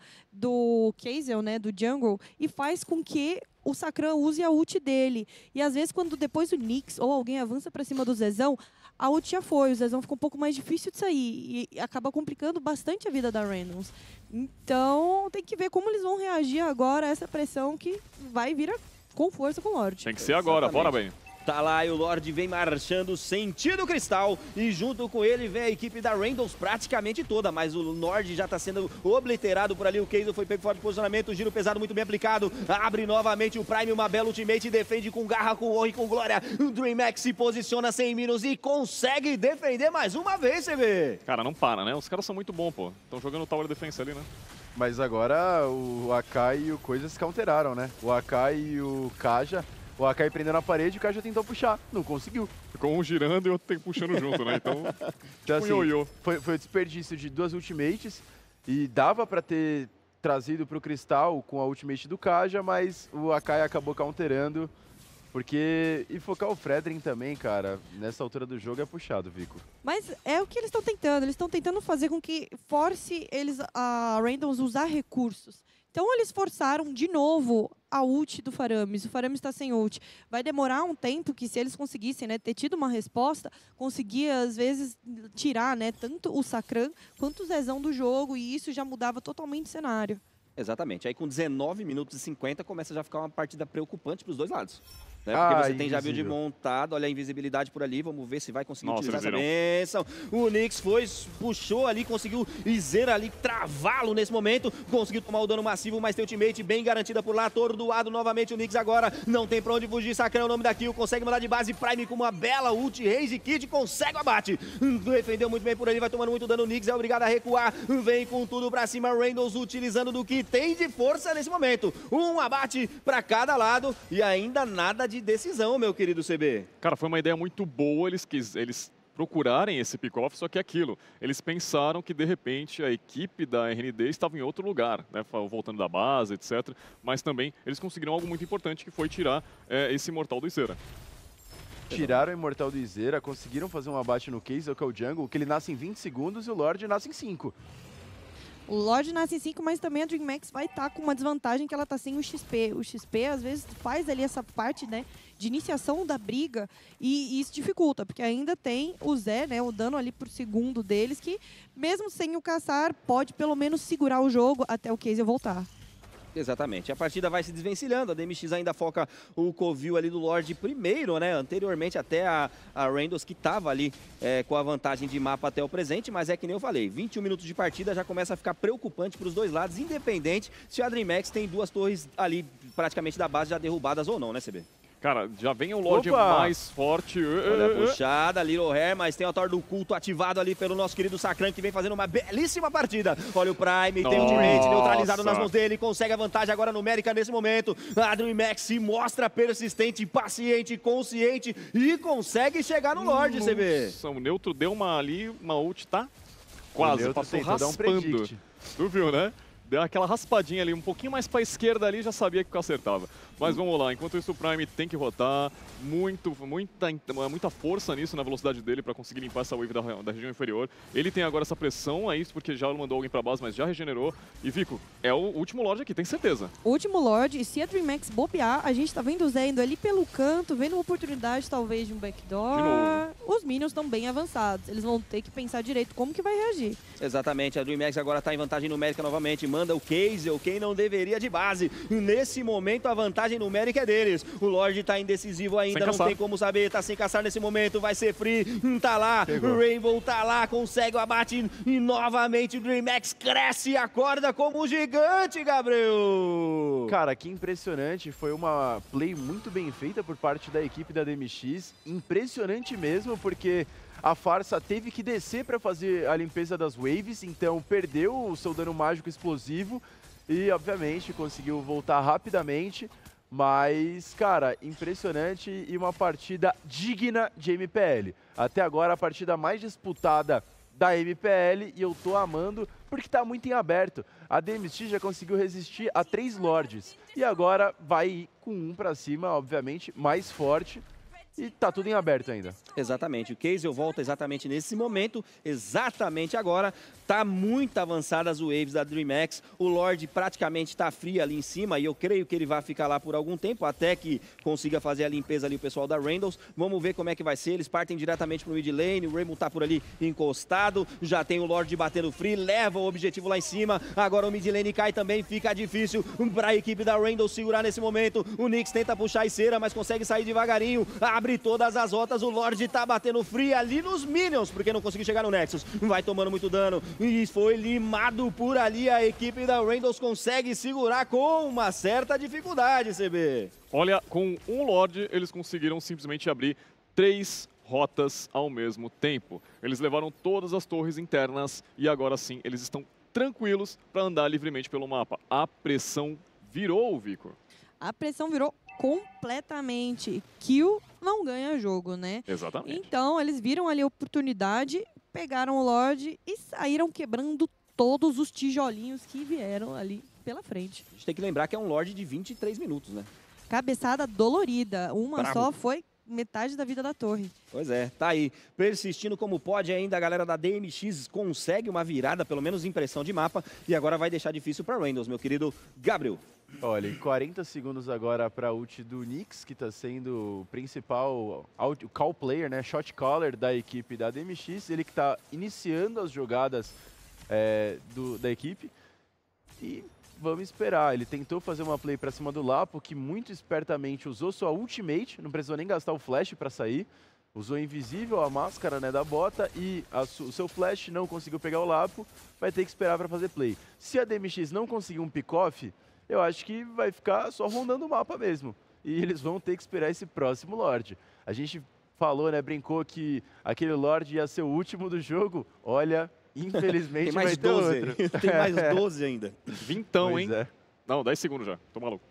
do Kazel, né, do jungle, e faz com que o Sakran use a ult dele. E às vezes, quando depois o Nix ou alguém avança pra cima do Zezão, a ult já foi. O Zezão fica um pouco mais difícil de sair e acaba complicando bastante a vida da Randoms. Então, tem que ver como eles vão reagir agora a essa pressão que vai vir a- com força com o Lorde. Tem que ser agora, Exatamente. bora bem. Tá lá e o Lorde vem marchando sentido cristal e junto com ele vem a equipe da Randalls praticamente toda, mas o Nord já tá sendo obliterado por ali, o Keizo foi pego fora de posicionamento, giro pesado muito bem aplicado, abre novamente o Prime, uma bela ultimate, defende com garra, com honra e com glória, o DreamHack se posiciona sem minions e consegue defender mais uma vez, C B. Cara, não para, né? Os caras são muito bons, pô. Estão jogando Tower Defense ali, né? Mas agora o Akai e o Coisas counteraram, né? O Akai e o Kaja, o Akai prendeu na parede e o Kaja tentou puxar, não conseguiu. Ficou um girando e outro tem puxando junto, né? Então, Então, tipo um ioiô. foi, foi o desperdício de duas ultimates e dava pra ter trazido pro Cristal com a ultimate do Kaja, mas o Akai acabou counterando Porque e focar o Fredrin também, cara, nessa altura do jogo é puxado, Vico. Mas é o que eles estão tentando. Eles estão tentando fazer com que force eles a Randoms usar recursos. Então eles forçaram de novo a ult do Faramis. O Faramis está sem ult. Vai demorar um tempo que, se eles conseguissem, né, ter tido uma resposta, conseguia às vezes tirar, né, tanto o Sakran quanto o Zezão do jogo, e isso já mudava totalmente o cenário. Exatamente. Aí com dezenove minutos e cinquenta começa já a ficar uma partida preocupante para os dois lados. Né? Porque Ah, você tem já build invisível. montado, olha a invisibilidade por ali, vamos ver se vai conseguir Nossa, utilizar essa eles benção. O Nyx foi, puxou ali, conseguiu Izer ali, travá-lo nesse momento, conseguiu tomar o dano massivo, mas tem ultimate bem garantida por lá, atordoado novamente o Nyx agora, não tem pra onde fugir, Sakran é o nome da kill, consegue mandar de base Prime com uma bela ult, Raze Kid consegue o abate, defendeu muito bem por ali, vai tomando muito dano, o Nyx é obrigado a recuar, vem com tudo pra cima, Randoms utilizando do que tem de força nesse momento, um abate pra cada lado e ainda nada de decisão, meu querido C B. Cara, foi uma ideia muito boa eles, quis, eles procurarem esse pick-off, só que é aquilo. Eles pensaram que, de repente, a equipe da R N D estava em outro lugar, né, voltando da base, etcétera. Mas também eles conseguiram algo muito importante, que foi tirar é, esse Imortal do Isera. Tiraram o Imortal do Isera, conseguiram fazer um abate no Case, que é o Jungle, que ele nasce em vinte segundos e o Lorde nasce em cinco. O Lorde nasce em cinco, mas também a DreamHack vai estar com uma desvantagem, que ela está sem o X P. O X P, às vezes, faz ali essa parte, né, de iniciação da briga, e, e isso dificulta, porque ainda tem o Zé, né, o dano ali por segundo deles, que mesmo sem o caçar, pode pelo menos segurar o jogo até o Case voltar. Exatamente. A partida vai se desvencilhando. A D M X ainda foca o covil ali do Lorde primeiro, né? Anteriormente até a, a Randoms, que estava ali é, com a vantagem de mapa até o presente, mas é que nem eu falei, vinte e um minutos de partida já começa a ficar preocupante para os dois lados, independente se a DreamHack tem duas torres ali praticamente da base já derrubadas ou não, né, C B? Cara, já vem o Lorde Opa! mais forte. Olha a puxada, Little Hair, mas tem o Thor do culto ativado ali pelo nosso querido Sakran, que vem fazendo uma belíssima partida. Olha o Prime, tem o ultimate neutralizado nas mãos dele, consegue a vantagem agora numérica nesse momento. A DreamHack se mostra persistente, paciente, consciente e consegue chegar no Lorde, C B. Nossa, o Neutro deu uma ali, uma ult, tá? Quase, Neutro passou tentou dar um raspando. predict. Tu viu, né? Deu aquela raspadinha ali, um pouquinho mais pra esquerda ali, já sabia que acertava. Mas vamos lá, enquanto isso o Prime tem que rotar, muito, muita, muita força nisso, na velocidade dele, pra conseguir limpar essa wave da, da região inferior. Ele tem agora essa pressão, é isso porque já mandou alguém pra base, mas já regenerou. E Vico, é o último Lorde aqui, tem certeza. O último Lorde, e se a DreamHack bobear, a gente tá vendo o Zé indo ali pelo canto, vendo uma oportunidade talvez de um backdoor. De novo. Os minions estão bem avançados, eles vão ter que pensar direito como que vai reagir. Exatamente, a DreamHack agora tá em vantagem numérica novamente, manda o Case, quem não deveria de base. Nesse momento a vantagem numérica é deles. O Lorde tá indecisivo ainda, Sem não caçar. tem como saber, tá sem caçar nesse momento, vai ser free, tá lá, Pegou. o Rainbow tá lá, consegue o abate e novamente o DreamHack cresce e acorda como um gigante, Gabriel! Cara, que impressionante, foi uma play muito bem feita por parte da equipe da D M X, impressionante mesmo, porque a Farsa teve que descer para fazer a limpeza das waves, então perdeu o seu dano mágico explosivo e, obviamente, conseguiu voltar rapidamente. Mas, cara, impressionante e uma partida digna de M P L. Até agora a partida mais disputada da M P L e eu tô amando porque tá muito em aberto. A D M X já conseguiu resistir a três Lords e agora vai ir com um pra cima, obviamente, mais forte. E tá tudo em aberto ainda. Exatamente, o Case volta exatamente nesse momento, exatamente agora. Tá muito avançadas as waves da DreamHack. O Lorde praticamente tá frio ali em cima e eu creio que ele vai ficar lá por algum tempo, até que consiga fazer a limpeza ali o pessoal da Randoms. Vamos ver como é que vai ser. Eles partem diretamente pro mid lane, o Rainbow tá por ali encostado, já tem o Lorde batendo free, leva o objetivo lá em cima. Agora o mid lane cai também, fica difícil pra equipe da Randoms segurar nesse momento. O Nyx tenta puxar a cera, mas consegue sair devagarinho, abre todas as rotas, o Lorde tá batendo free ali nos minions, porque não conseguiu chegar no Nexus. Vai tomando muito dano e foi limado por ali. A equipe da Randoms consegue segurar com uma certa dificuldade, C B. Olha, com um Lorde, eles conseguiram simplesmente abrir três rotas ao mesmo tempo. Eles levaram todas as torres internas e agora sim, eles estão tranquilos para andar livremente pelo mapa. A pressão virou, Vico. A pressão virou completamente. Kill não ganha jogo, né? Exatamente. Então, eles viram ali a oportunidade, pegaram o Lorde e saíram quebrando todos os tijolinhos que vieram ali pela frente. A gente tem que lembrar que é um Lorde de vinte e três minutos, né? cabeçada dolorida. Uma Bravo. só foi metade da vida da torre. Pois é, tá aí. Persistindo como pode ainda, a galera da D M X consegue uma virada, pelo menos impressão de mapa, e agora vai deixar difícil para Randalls, meu querido Gabriel. Olha, em quarenta segundos agora para a ult do Nix, que está sendo o principal out, o call player, né, shot caller da equipe da D M X, ele que está iniciando as jogadas é, do, da equipe. E vamos esperar, ele tentou fazer uma play para cima do Lapo, que muito espertamente usou sua ultimate, não precisou nem gastar o flash para sair, usou invisível a máscara, né, da bota e a o seu flash não conseguiu pegar o Lapo, vai ter que esperar para fazer play. Se a D M X não conseguir um pick-off, eu acho que vai ficar só rondando o mapa mesmo. E eles vão ter que esperar esse próximo Lorde. A gente falou, né, brincou que aquele Lorde ia ser o último do jogo. Olha, infelizmente Tem mais vai ter doze. outro. Tem mais doze ainda. Vintão, Pois hein? é. Não, dez segundos já. Tô maluco.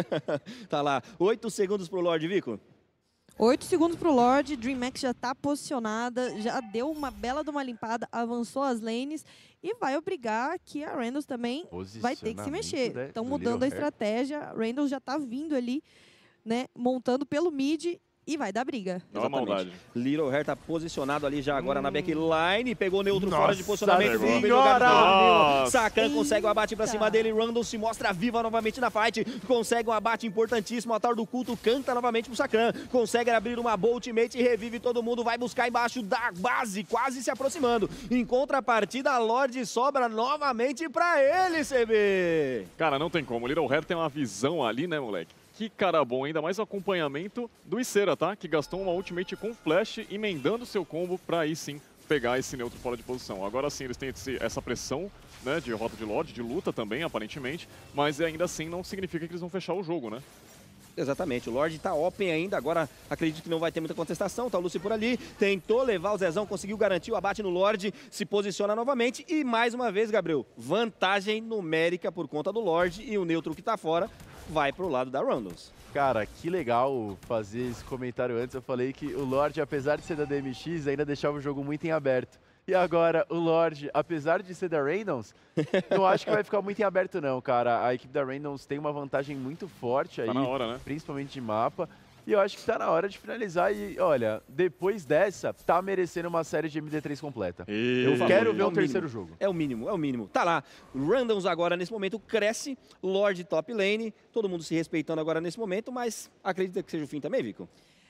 Tá lá, oito segundos pro Lorde, Vico. Oito segundos pro Lorde, DreamHack já tá posicionada, já deu uma bela de uma limpada, avançou as lanes e vai obrigar que a Randalls também vai ter que se mexer. Posicionamento, né, Estão do mudando Little a Hair. estratégia, a Randalls já tá vindo ali, né, montando pelo mid e vai dar briga. Não é maldade. Little Hair tá posicionado ali já agora hum. na backline, pegou neutro Nossa fora de posicionamento. senhora! Bem jogado pelo Nossa! Sakan consegue um abate pra Eita! cima dele, Randall se mostra viva novamente na fight, consegue um abate importantíssimo, a Tor do Culto canta novamente pro Sakan, consegue abrir uma boa ultimate e revive todo mundo, vai buscar embaixo da base, quase se aproximando. Em contrapartida, a Lorde sobra novamente pra ele, C B. Cara, não tem como. O Little Hair tem uma visão ali, né, moleque? Que cara bom, ainda mais o acompanhamento do Icera, tá? Que gastou uma ultimate com flash, emendando seu combo pra aí sim pegar esse neutro fora de posição. Agora sim, eles têm esse, essa pressão, né, de rota de Lorde, de luta também, aparentemente, mas ainda assim não significa que eles vão fechar o jogo, né? Exatamente, o Lorde tá open ainda, agora acredito que não vai ter muita contestação, tá o Lucy por ali, tentou levar o Zezão, conseguiu garantir o abate no Lorde, se posiciona novamente e mais uma vez, Gabriel, vantagem numérica por conta do Lorde e o neutro que tá fora vai pro lado da Randalls. Cara, que legal fazer esse comentário antes. Eu falei que o Lorde, apesar de ser da D M X, ainda deixava o jogo muito em aberto. E agora, o Lorde, apesar de ser da Randalls, não acho que vai ficar muito em aberto não, cara. A equipe da Randalls tem uma vantagem muito forte aí, Tá na hora, né? principalmente de mapa. E eu acho que tá na hora de finalizar e, olha, depois dessa, tá merecendo uma série de M D três completa. Eu Isso. quero ver É o o terceiro mínimo. jogo. É o mínimo, é o mínimo. Tá lá, Randalls agora nesse momento cresce, Lorde top lane, todo mundo se respeitando agora nesse momento, mas acredita que seja o fim também, Vico?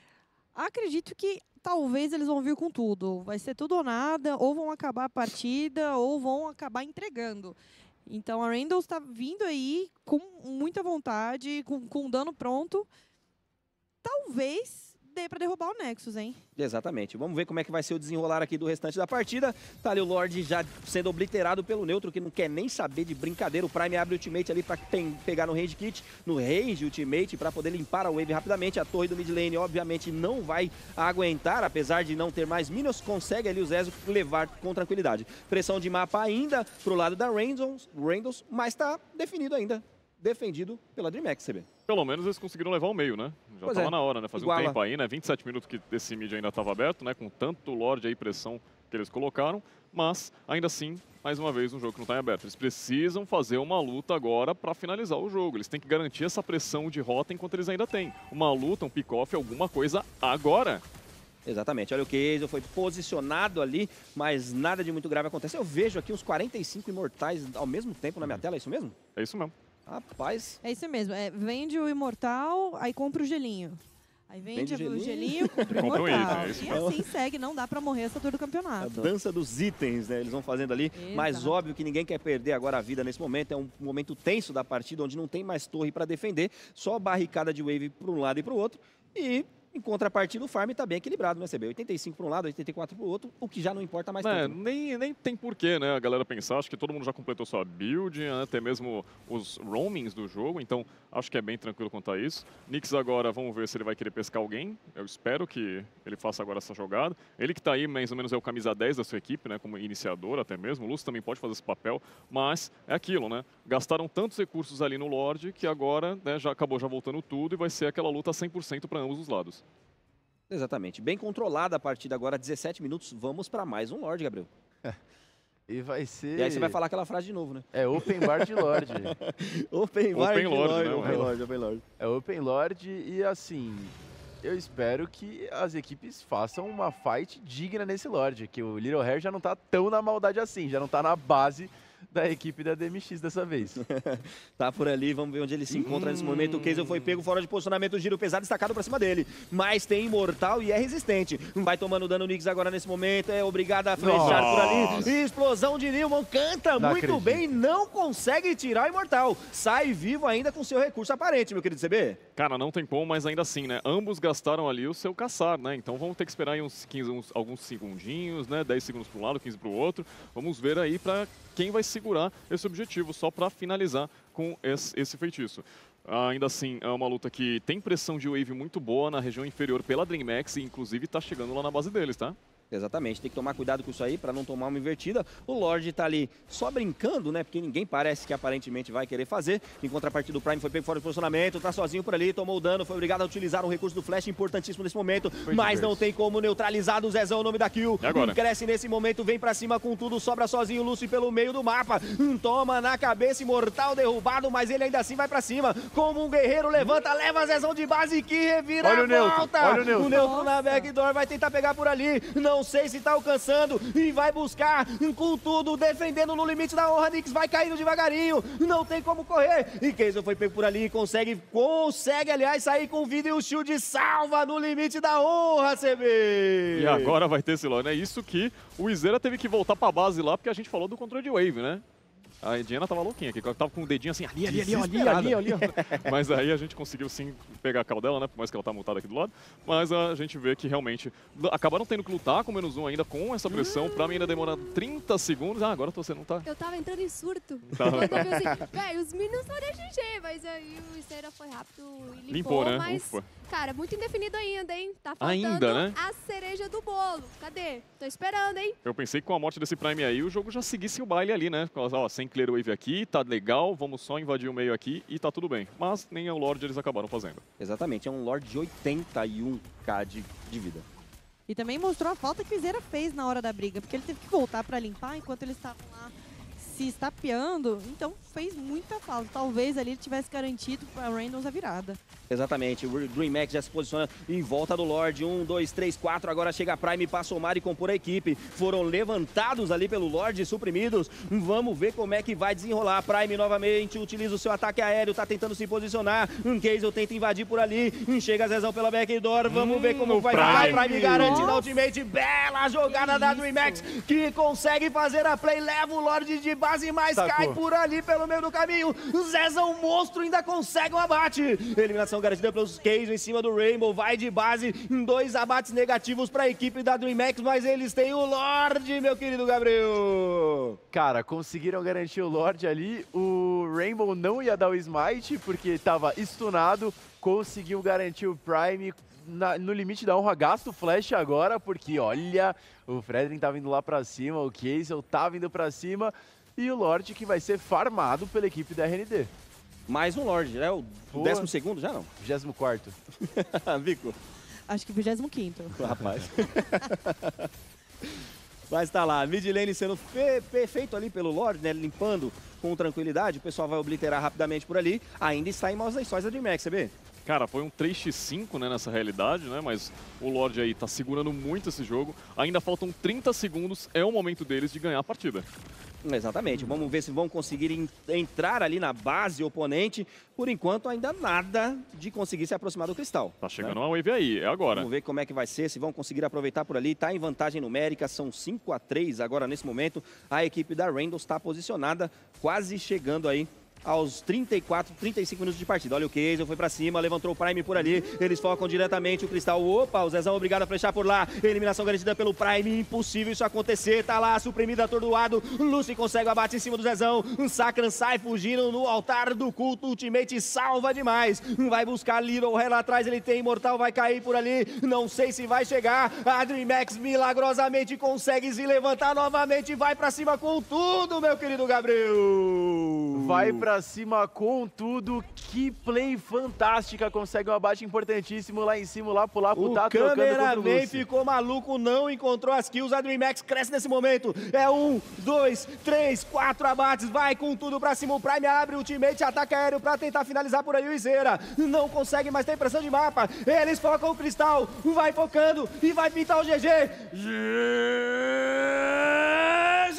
Acredito que talvez eles vão vir com tudo. Vai ser tudo ou nada, ou vão acabar a partida, ou vão acabar entregando. Então a Randalls está vindo aí com muita vontade, com, com dano pronto. Talvez dê para derrubar o Nexus, hein? Exatamente. Vamos ver como é que vai ser o desenrolar aqui do restante da partida. Tá ali o Lorde já sendo obliterado pelo neutro, que não quer nem saber de brincadeira. O Prime abre o ultimate ali pra tem, pegar no range kit, no range ultimate, pra poder limpar a wave rapidamente. A torre do mid lane, obviamente, não vai aguentar, apesar de não ter mais minions, consegue ali o Zezo levar com tranquilidade. Pressão de mapa ainda pro lado da Randalls, Randalls, mas tá definido ainda. Defendido pela DreamHack, C B. Pelo menos eles conseguiram levar o meio, né? Já Pois tava é. na hora, né? Fazia Iguala. um tempo aí, né? vinte e sete minutos que esse mid ainda estava aberto, né? Com tanto Lorde aí, pressão que eles colocaram. Mas, ainda assim, mais uma vez, um jogo que não está em aberto. Eles precisam fazer uma luta agora para finalizar o jogo. Eles têm que garantir essa pressão de rota enquanto eles ainda têm. Uma luta, um pick-off, alguma coisa agora. Exatamente, olha o Case, foi posicionado ali, mas nada de muito grave acontece. Eu vejo aqui uns quarenta e cinco imortais ao mesmo tempo na minha tela, é isso mesmo? É isso mesmo. Rapaz, É isso mesmo. É, vende o imortal, aí compra o gelinho. Aí vende, Vende o o gelinho. gelinho, compra o Compra o imortal. item, é isso E mesmo. assim segue, não dá pra morrer essa tour do a campeonato. dança dos itens, né? Eles vão fazendo ali, mas Exato. óbvio que ninguém quer perder agora a vida nesse momento. É um momento tenso da partida, onde não tem mais torre para defender, só barricada de wave para um lado e para o outro. E em contrapartida, o farm está bem equilibrado, né, C B? oitenta e cinco para um lado, oitenta e quatro para o outro, o que já não importa mais É, tanto. nem, nem tem porquê, né, a galera pensar. Acho que todo mundo já completou sua build, né, até mesmo os roamings do jogo, então acho que é bem tranquilo quanto a isso. Nix agora, vamos ver se ele vai querer pescar alguém. Eu espero que ele faça agora essa jogada. Ele que tá aí, mais ou menos, é o camisa dez da sua equipe, né, como iniciador até mesmo. O Lúcio também pode fazer esse papel, mas é aquilo, né? Gastaram tantos recursos ali no Lorde que agora, né, já acabou já voltando tudo e vai ser aquela luta cem por cento para ambos os lados. Exatamente. Bem controlada a partida agora, dezessete minutos. Vamos para mais um Lorde, Gabriel. E vai ser... E aí você vai falar aquela frase de novo, né? É Open Bar de Lorde. Open Bar Open de Lorde, Lorde, né? Open Lorde, Open Lorde. É Open Lorde e assim, eu espero que as equipes façam uma fight digna nesse Lorde, que o Little Hair já não tá tão na maldade assim, já não tá na base da equipe da D M X dessa vez. Tá por ali, vamos ver onde ele se encontra hum. nesse momento. O Kazel foi pego fora de posicionamento, giro pesado, destacado pra cima dele. Mas tem Imortal e é resistente. Vai tomando dano o Nix agora nesse momento, é obrigado a flechar por ali. Explosão de Nilman, canta não muito acredito. bem, não consegue tirar o Imortal. Sai vivo ainda com seu recurso aparente, meu querido C B. Cara, não tem como, mas ainda assim, né? Ambos gastaram ali o seu caçar, né? Então vamos ter que esperar aí uns quinze, uns, alguns segundinhos, né? dez segundos para um lado, quinze para o outro. Vamos ver aí para quem vai segurar esse objetivo, só para finalizar com esse, esse feitiço. Ainda assim, é uma luta que tem pressão de wave muito boa na região inferior pela DreamHack e inclusive está chegando lá na base deles, tá? Exatamente, tem que tomar cuidado com isso aí para não tomar uma invertida. O Lorde tá ali só brincando, né? Porque ninguém parece que aparentemente vai querer fazer. Em contrapartida, o Prime foi pego fora de posicionamento, tá sozinho por ali, tomou o dano, foi obrigado a utilizar um recurso do Flash importantíssimo nesse momento, foi mas não tem como neutralizar do Zezão o nome da kill. E agora? Cresce nesse momento, vem pra cima com tudo, sobra sozinho o Lúcio pelo meio do mapa. Toma na cabeça, Imortal derrubado, mas ele ainda assim vai pra cima. Como um guerreiro, levanta, leva Zezão de base que revira olha a o neutro, volta. olha o neutro. O neutro na backdoor vai tentar pegar por ali, não sei se tá alcançando e vai buscar com tudo, defendendo no limite da honra. Nix vai caindo devagarinho, não tem como correr. E Kazel foi pego por ali, consegue, consegue, aliás, sair com vida e o shield salva no limite da honra, C B. E agora vai ter esse LoL, né? Isso que o Izera teve que voltar pra base lá, porque a gente falou do controle de wave, né? A Diana tava louquinha aqui, tava com o dedinho assim, ali, ali, ali, ali, ali, ali, ali. Mas aí a gente conseguiu sim pegar a cal dela, né? Por mais que ela tá mutada aqui do lado. Mas a gente vê que realmente acabaram tendo que lutar com menos um ainda, com essa pressão. Hum. Pra mim ainda demora trinta segundos. Ah, agora você não tá. Eu tava entrando em surto. Tava. Eu tava assim, véi, os minions não deixam G G, mas aí o Izera foi rápido e limpou, Limpou, né? Mas, Ufa. cara, muito indefinido ainda, hein? Tá faltando Ainda, né? a cereja do bolo. Cadê? Tô esperando, hein? Eu pensei que com a morte desse Prime aí, o jogo já seguisse o baile ali, né? Ó, sem clear wave aqui, tá legal, vamos só invadir o meio aqui e tá tudo bem. Mas nem o Lorde eles acabaram fazendo. Exatamente, é um Lorde de oitenta e um K de, de vida. E também mostrou a falta que o Izera fez na hora da briga, porque ele teve que voltar pra limpar enquanto eles estavam lá se estapeando, então fez muita falta. Talvez ali ele tivesse garantido para Randoms a virada. Exatamente, o DreamHack já se posiciona em volta do Lorde. Um, dois, três, quatro. Agora chega a Prime para somar e compor a equipe. Foram levantados ali pelo Lorde, suprimidos. Vamos ver como é que vai desenrolar. Prime novamente utiliza o seu ataque aéreo, tá tentando se posicionar. Um Kazel tenta invadir por ali. Chega a Zezão pela backdoor. Vamos hum, ver como vai ficar. Prime, Prime garante na ultimate. Bela jogada da DreamHack que consegue fazer a play. Leva o Lorde de base, mas Sacou. cai por ali pelo meio do caminho. Zezão monstro ainda consegue um abate. Eliminação garantida pelos Kazel em cima do Rainbow, vai de base, dois abates negativos para a equipe da DreamHack, mas eles têm o Lorde, meu querido Gabriel. Cara, conseguiram garantir o Lorde ali, o Rainbow não ia dar o smite porque estava stunado, conseguiu garantir o Prime na, no limite da honra, gasta o flash agora, porque olha, o Fredrin tá vindo lá para cima, o Kazel tá vindo para cima, e o Lorde que vai ser farmado pela equipe da R N D. Mais um Lorde, né? O Boa. décimo segundo já não? vigésimo quarto. Vico. Acho que vigésimo quinto. Rapaz. Mas tá lá, mid lane sendo fe feito ali pelo Lorde, né? Limpando com tranquilidade. O pessoal vai obliterar rapidamente por ali. Ainda está em maus lençóis da DreamHack, C B? Cara, foi um três por cinco, né, nessa realidade, né, mas o Lorde aí tá segurando muito esse jogo. Ainda faltam trinta segundos, é o momento deles de ganhar a partida. Exatamente, vamos ver se vão conseguir entrar ali na base oponente. Por enquanto, ainda nada de conseguir se aproximar do Cristal. Tá chegando né? uma wave aí, é agora. Vamos ver como é que vai ser, se vão conseguir aproveitar por ali. Tá em vantagem numérica, são cinco a três agora nesse momento. A equipe da Randoms está posicionada, quase chegando aí aos trinta e quatro, trinta e cinco minutos de partida. Olha o Kazel, foi pra cima, levantou o Prime por ali. Eles focam diretamente o Cristal. Opa, o Zezão obrigado a flechar por lá. Eliminação garantida pelo Prime. Impossível isso acontecer. Tá lá, suprimido, atordoado. Lucy consegue o abate em cima do Zezão. Sakran sai fugindo no altar do culto. Ultimate salva demais. Vai buscar Little Hair lá atrás. Ele tem Imortal, vai cair por ali. Não sei se vai chegar. A DreamHack milagrosamente consegue se levantar novamente. Vai pra cima com tudo, meu querido Gabriel. vai pra cima com tudo. Que play fantástica. Consegue um abate importantíssimo lá em cima, lá pular, O putar, trocando contra o cameraman Lucy. ficou maluco, não encontrou as kills. A DreamHack cresce nesse momento. É um, dois, três, quatro abates. Vai com tudo pra cima. O Prime abre o ultimate, ataque aéreo pra tentar finalizar por aí o Izeira. Não consegue, mas tem pressão de mapa. Eles focam o Cristal. Vai focando e vai pintar o G G. G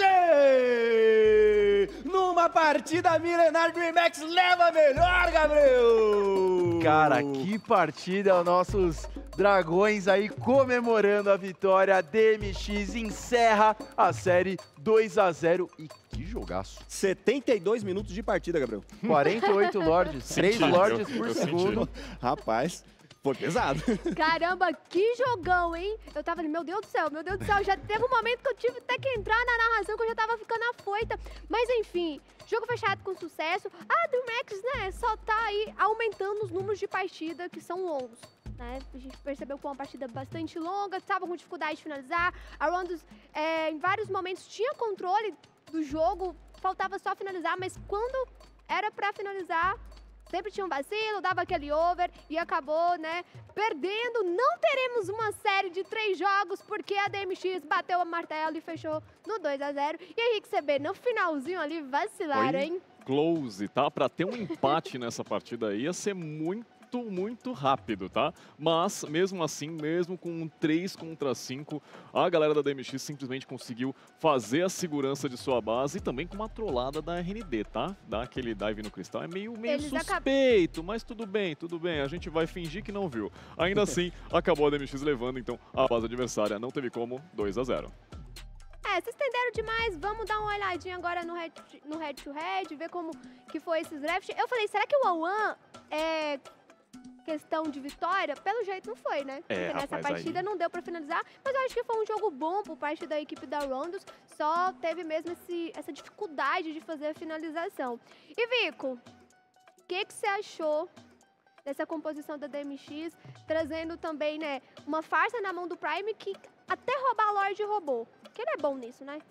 G! Numa partida milenar, DreamHack leva a melhor, Gabriel! Cara, que partida, nossos dragões aí comemorando a vitória. A D M X encerra a série dois a zero e que jogaço. setenta e dois minutos de partida, Gabriel. quarenta e oito lords, três Senti, lords eu- por eu segundo. Rapaz, foi pesado. Caramba, que jogão, hein? Eu tava ali, meu Deus do céu, meu Deus do céu. Já teve um momento que eu tive até que entrar na narração, que eu já tava ficando afoita. Mas enfim, jogo fechado com sucesso. A DreamHack, né, só tá aí aumentando os números de partida que são longos. Né? A gente percebeu que foi uma partida bastante longa, tava com dificuldade de finalizar. A Rondos, é, em vários momentos, tinha controle do jogo, faltava só finalizar, mas quando era pra finalizar, sempre tinha um vacilo, dava aquele over e acabou, né, perdendo. Não teremos uma série de três jogos porque a D M X bateu o martelo e fechou no dois a zero. E aí, C B, no finalzinho ali, vacilaram, Foi hein? Close, tá? Pra ter um empate nessa partida aí ia ser muito, muito rápido, tá? Mas, mesmo assim, mesmo com um três contra cinco, a galera da D M X simplesmente conseguiu fazer a segurança de sua base e também com uma trollada da R N D, tá? Dar aquele dive no cristal é meio, meio Eles acab- suspeito, mas tudo bem, tudo bem. A gente vai fingir que não viu. Ainda assim, acabou a D M X levando, então a base adversária não teve como dois a zero. É, vocês estenderam demais, vamos dar uma olhadinha agora no head, no head to head, ver como que foi esses drafts. Eu falei, será que o Awan é questão de vitória? Pelo jeito não foi, né? É, Porque nessa rapaz, partida aí- não deu pra finalizar, mas eu acho que foi um jogo bom por parte da equipe da Rondos, só teve mesmo esse, essa dificuldade de fazer a finalização. E Vico, o que que você achou dessa composição da D M X, trazendo também, né, uma farsa na mão do Prime que até roubar a Lorde roubou? Que ele é bom nisso, né?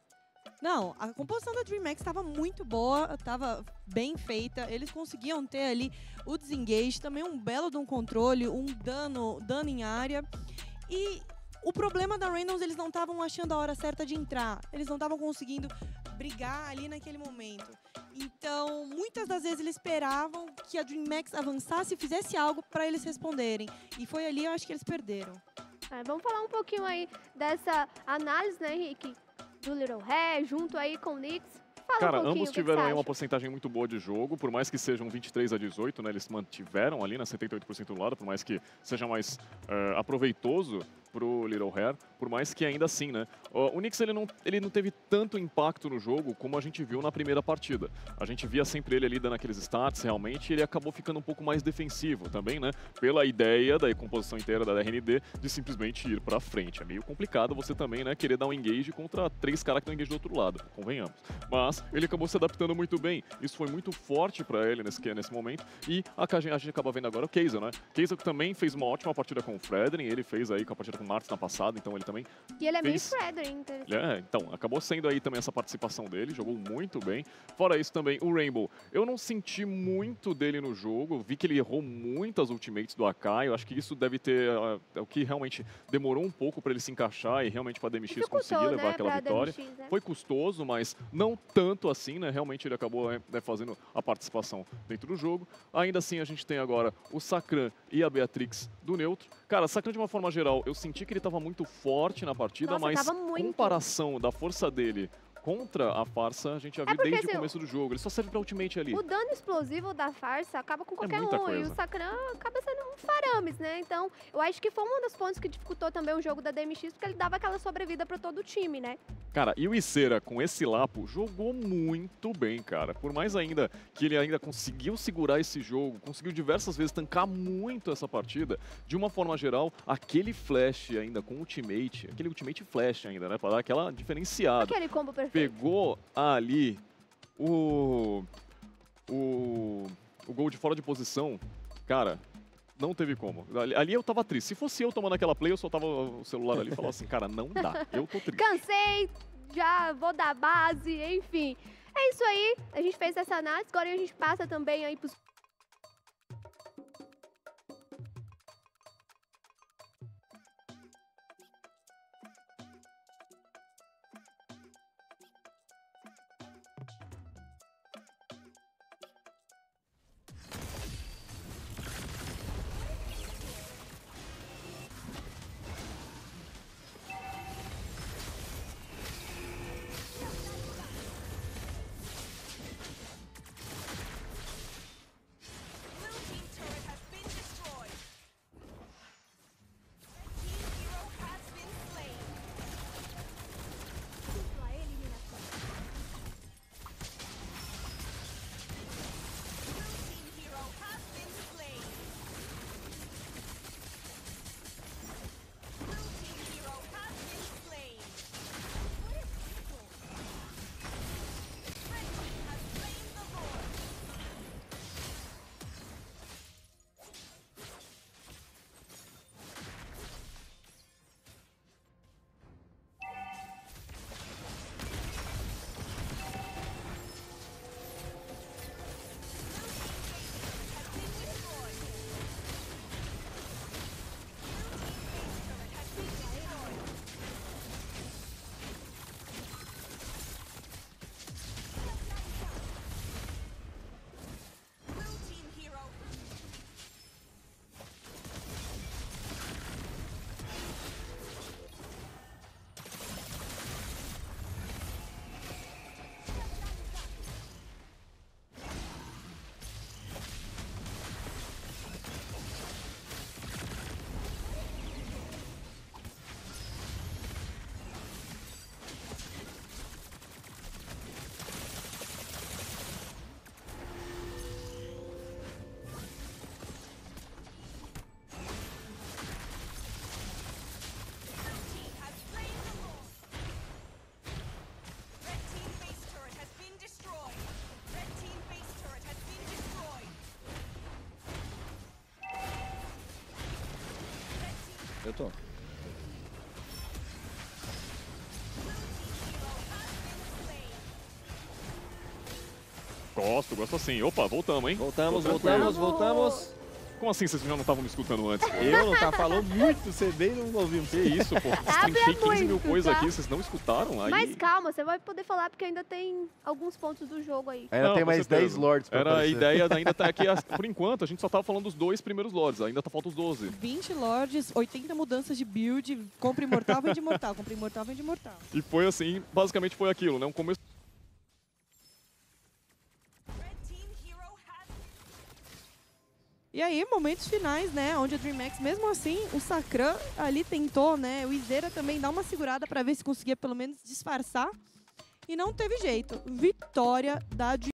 Não, a composição da DreamHack estava muito boa, estava bem feita. Eles conseguiam ter ali o desengage, também um belo de um controle, um dano, dano em área. E o problema da Randoms, eles não estavam achando a hora certa de entrar. Eles não estavam conseguindo brigar ali naquele momento. Então, muitas das vezes eles esperavam que a DreamHack avançasse e fizesse algo para eles responderem. E foi ali, eu acho que eles perderam. É, vamos falar um pouquinho aí dessa análise, né, Henrique? Do Little Hair, junto aí com o Knicks. Fala Cara, um pouquinho, ambos o que que tiveram você aí uma acha? porcentagem muito boa de jogo, por mais que sejam vinte e três a dezoito, né? Eles mantiveram ali na setenta e oito por cento do lado, por mais que seja mais eh, aproveitoso pro Little Hair, por mais que ainda assim, né? O Knicks, ele não, ele não teve tanto impacto no jogo como a gente viu na primeira partida. A gente via sempre ele ali dando aqueles stats, realmente, e ele acabou ficando um pouco mais defensivo também, né? Pela ideia da composição inteira da R N D de simplesmente ir pra frente. É meio complicado você também, né, querer dar um engage contra três caras que estão engage do outro lado, convenhamos. Mas ele acabou se adaptando muito bem. Isso foi muito forte pra ele nesse, nesse momento. E a, a gente acaba vendo agora o Kaiser, né? Kaiser que também fez uma ótima partida com o Fredrin, ele fez aí com a partida com o Martins na passada, então ele também E ele é meio fez- Shredder, interessante. é, então, acabou sendo aí também essa participação dele, jogou muito bem. Fora isso também, o Rainbow, eu não senti muito dele no jogo, vi que ele errou muitas ultimates do Akai, eu acho que isso deve ter, uh, é o que realmente demorou um pouco para ele se encaixar e realmente para a D M X Dificultou, conseguir levar né, aquela pra vitória. D M X, né? Foi custoso, mas não tanto assim, né? Realmente ele acabou né, fazendo a participação dentro do jogo. Ainda assim, a gente tem agora o Sakran e a Beatrix do neutro. Cara, Sakran, de uma forma geral, eu senti que ele estava muito forte na partida, Nossa, mas tava muito. comparação da força dele contra a farsa, a gente já viu porque, desde assim, o começo do jogo. Ele só serve pra ultimate ali. O dano explosivo da farsa acaba com qualquer muita um. E coisa. o Sakran acaba sendo um farames, né? Então, eu acho que foi um dos pontos que dificultou também o jogo da D M X, porque ele dava aquela sobrevida pra todo o time, né? Cara, e o Iceira, com esse lapo, jogou muito bem, cara. Por mais ainda que ele ainda conseguiu segurar esse jogo, conseguiu diversas vezes tancar muito essa partida, de uma forma geral, aquele flash ainda com ultimate, aquele ultimate flash ainda, né? Pra dar aquela diferenciada. Aquele combo perfeito. Pegou ali o, o, o gol de fora de posição, cara, não teve como. Ali, ali eu tava triste. Se fosse eu tomando aquela play, eu soltava o celular ali e falava assim, cara, não dá, eu tô triste. Cansei, já vou dar base, enfim. É isso aí, a gente fez essa análise, agora a gente passa também aí pros Eu tô. Gosto, gosto assim. Opa, voltamos, hein? Voltamos, Tô voltamos, tranquilo. voltamos. Como assim vocês já não estavam me escutando antes? Eu não tava falando muito, você bem não ouviu. Que isso, pô? Habla Trinchei quinze mil muito, coisas tá? aqui, vocês não escutaram? Aí... Mas calma, você vai poder falar porque ainda tem alguns pontos do jogo aí. Ainda Não, tem com mais certeza. dez lords pra Era a aparecer. ideia, ainda tá aqui, por enquanto, a gente só tava falando dos dois primeiros lords, ainda tá falta os doze. vinte lords, oitenta mudanças de build, compra imortal, vende imortal, compra imortal, vende imortal. E foi assim, basicamente foi aquilo, né? Um começo. E aí, momentos finais, né, onde a DreamHack, mesmo assim, o Sakran ali tentou, né, o Izera também dar uma segurada para ver se conseguia pelo menos disfarçar. E não teve jeito. Vitória da DreamHack.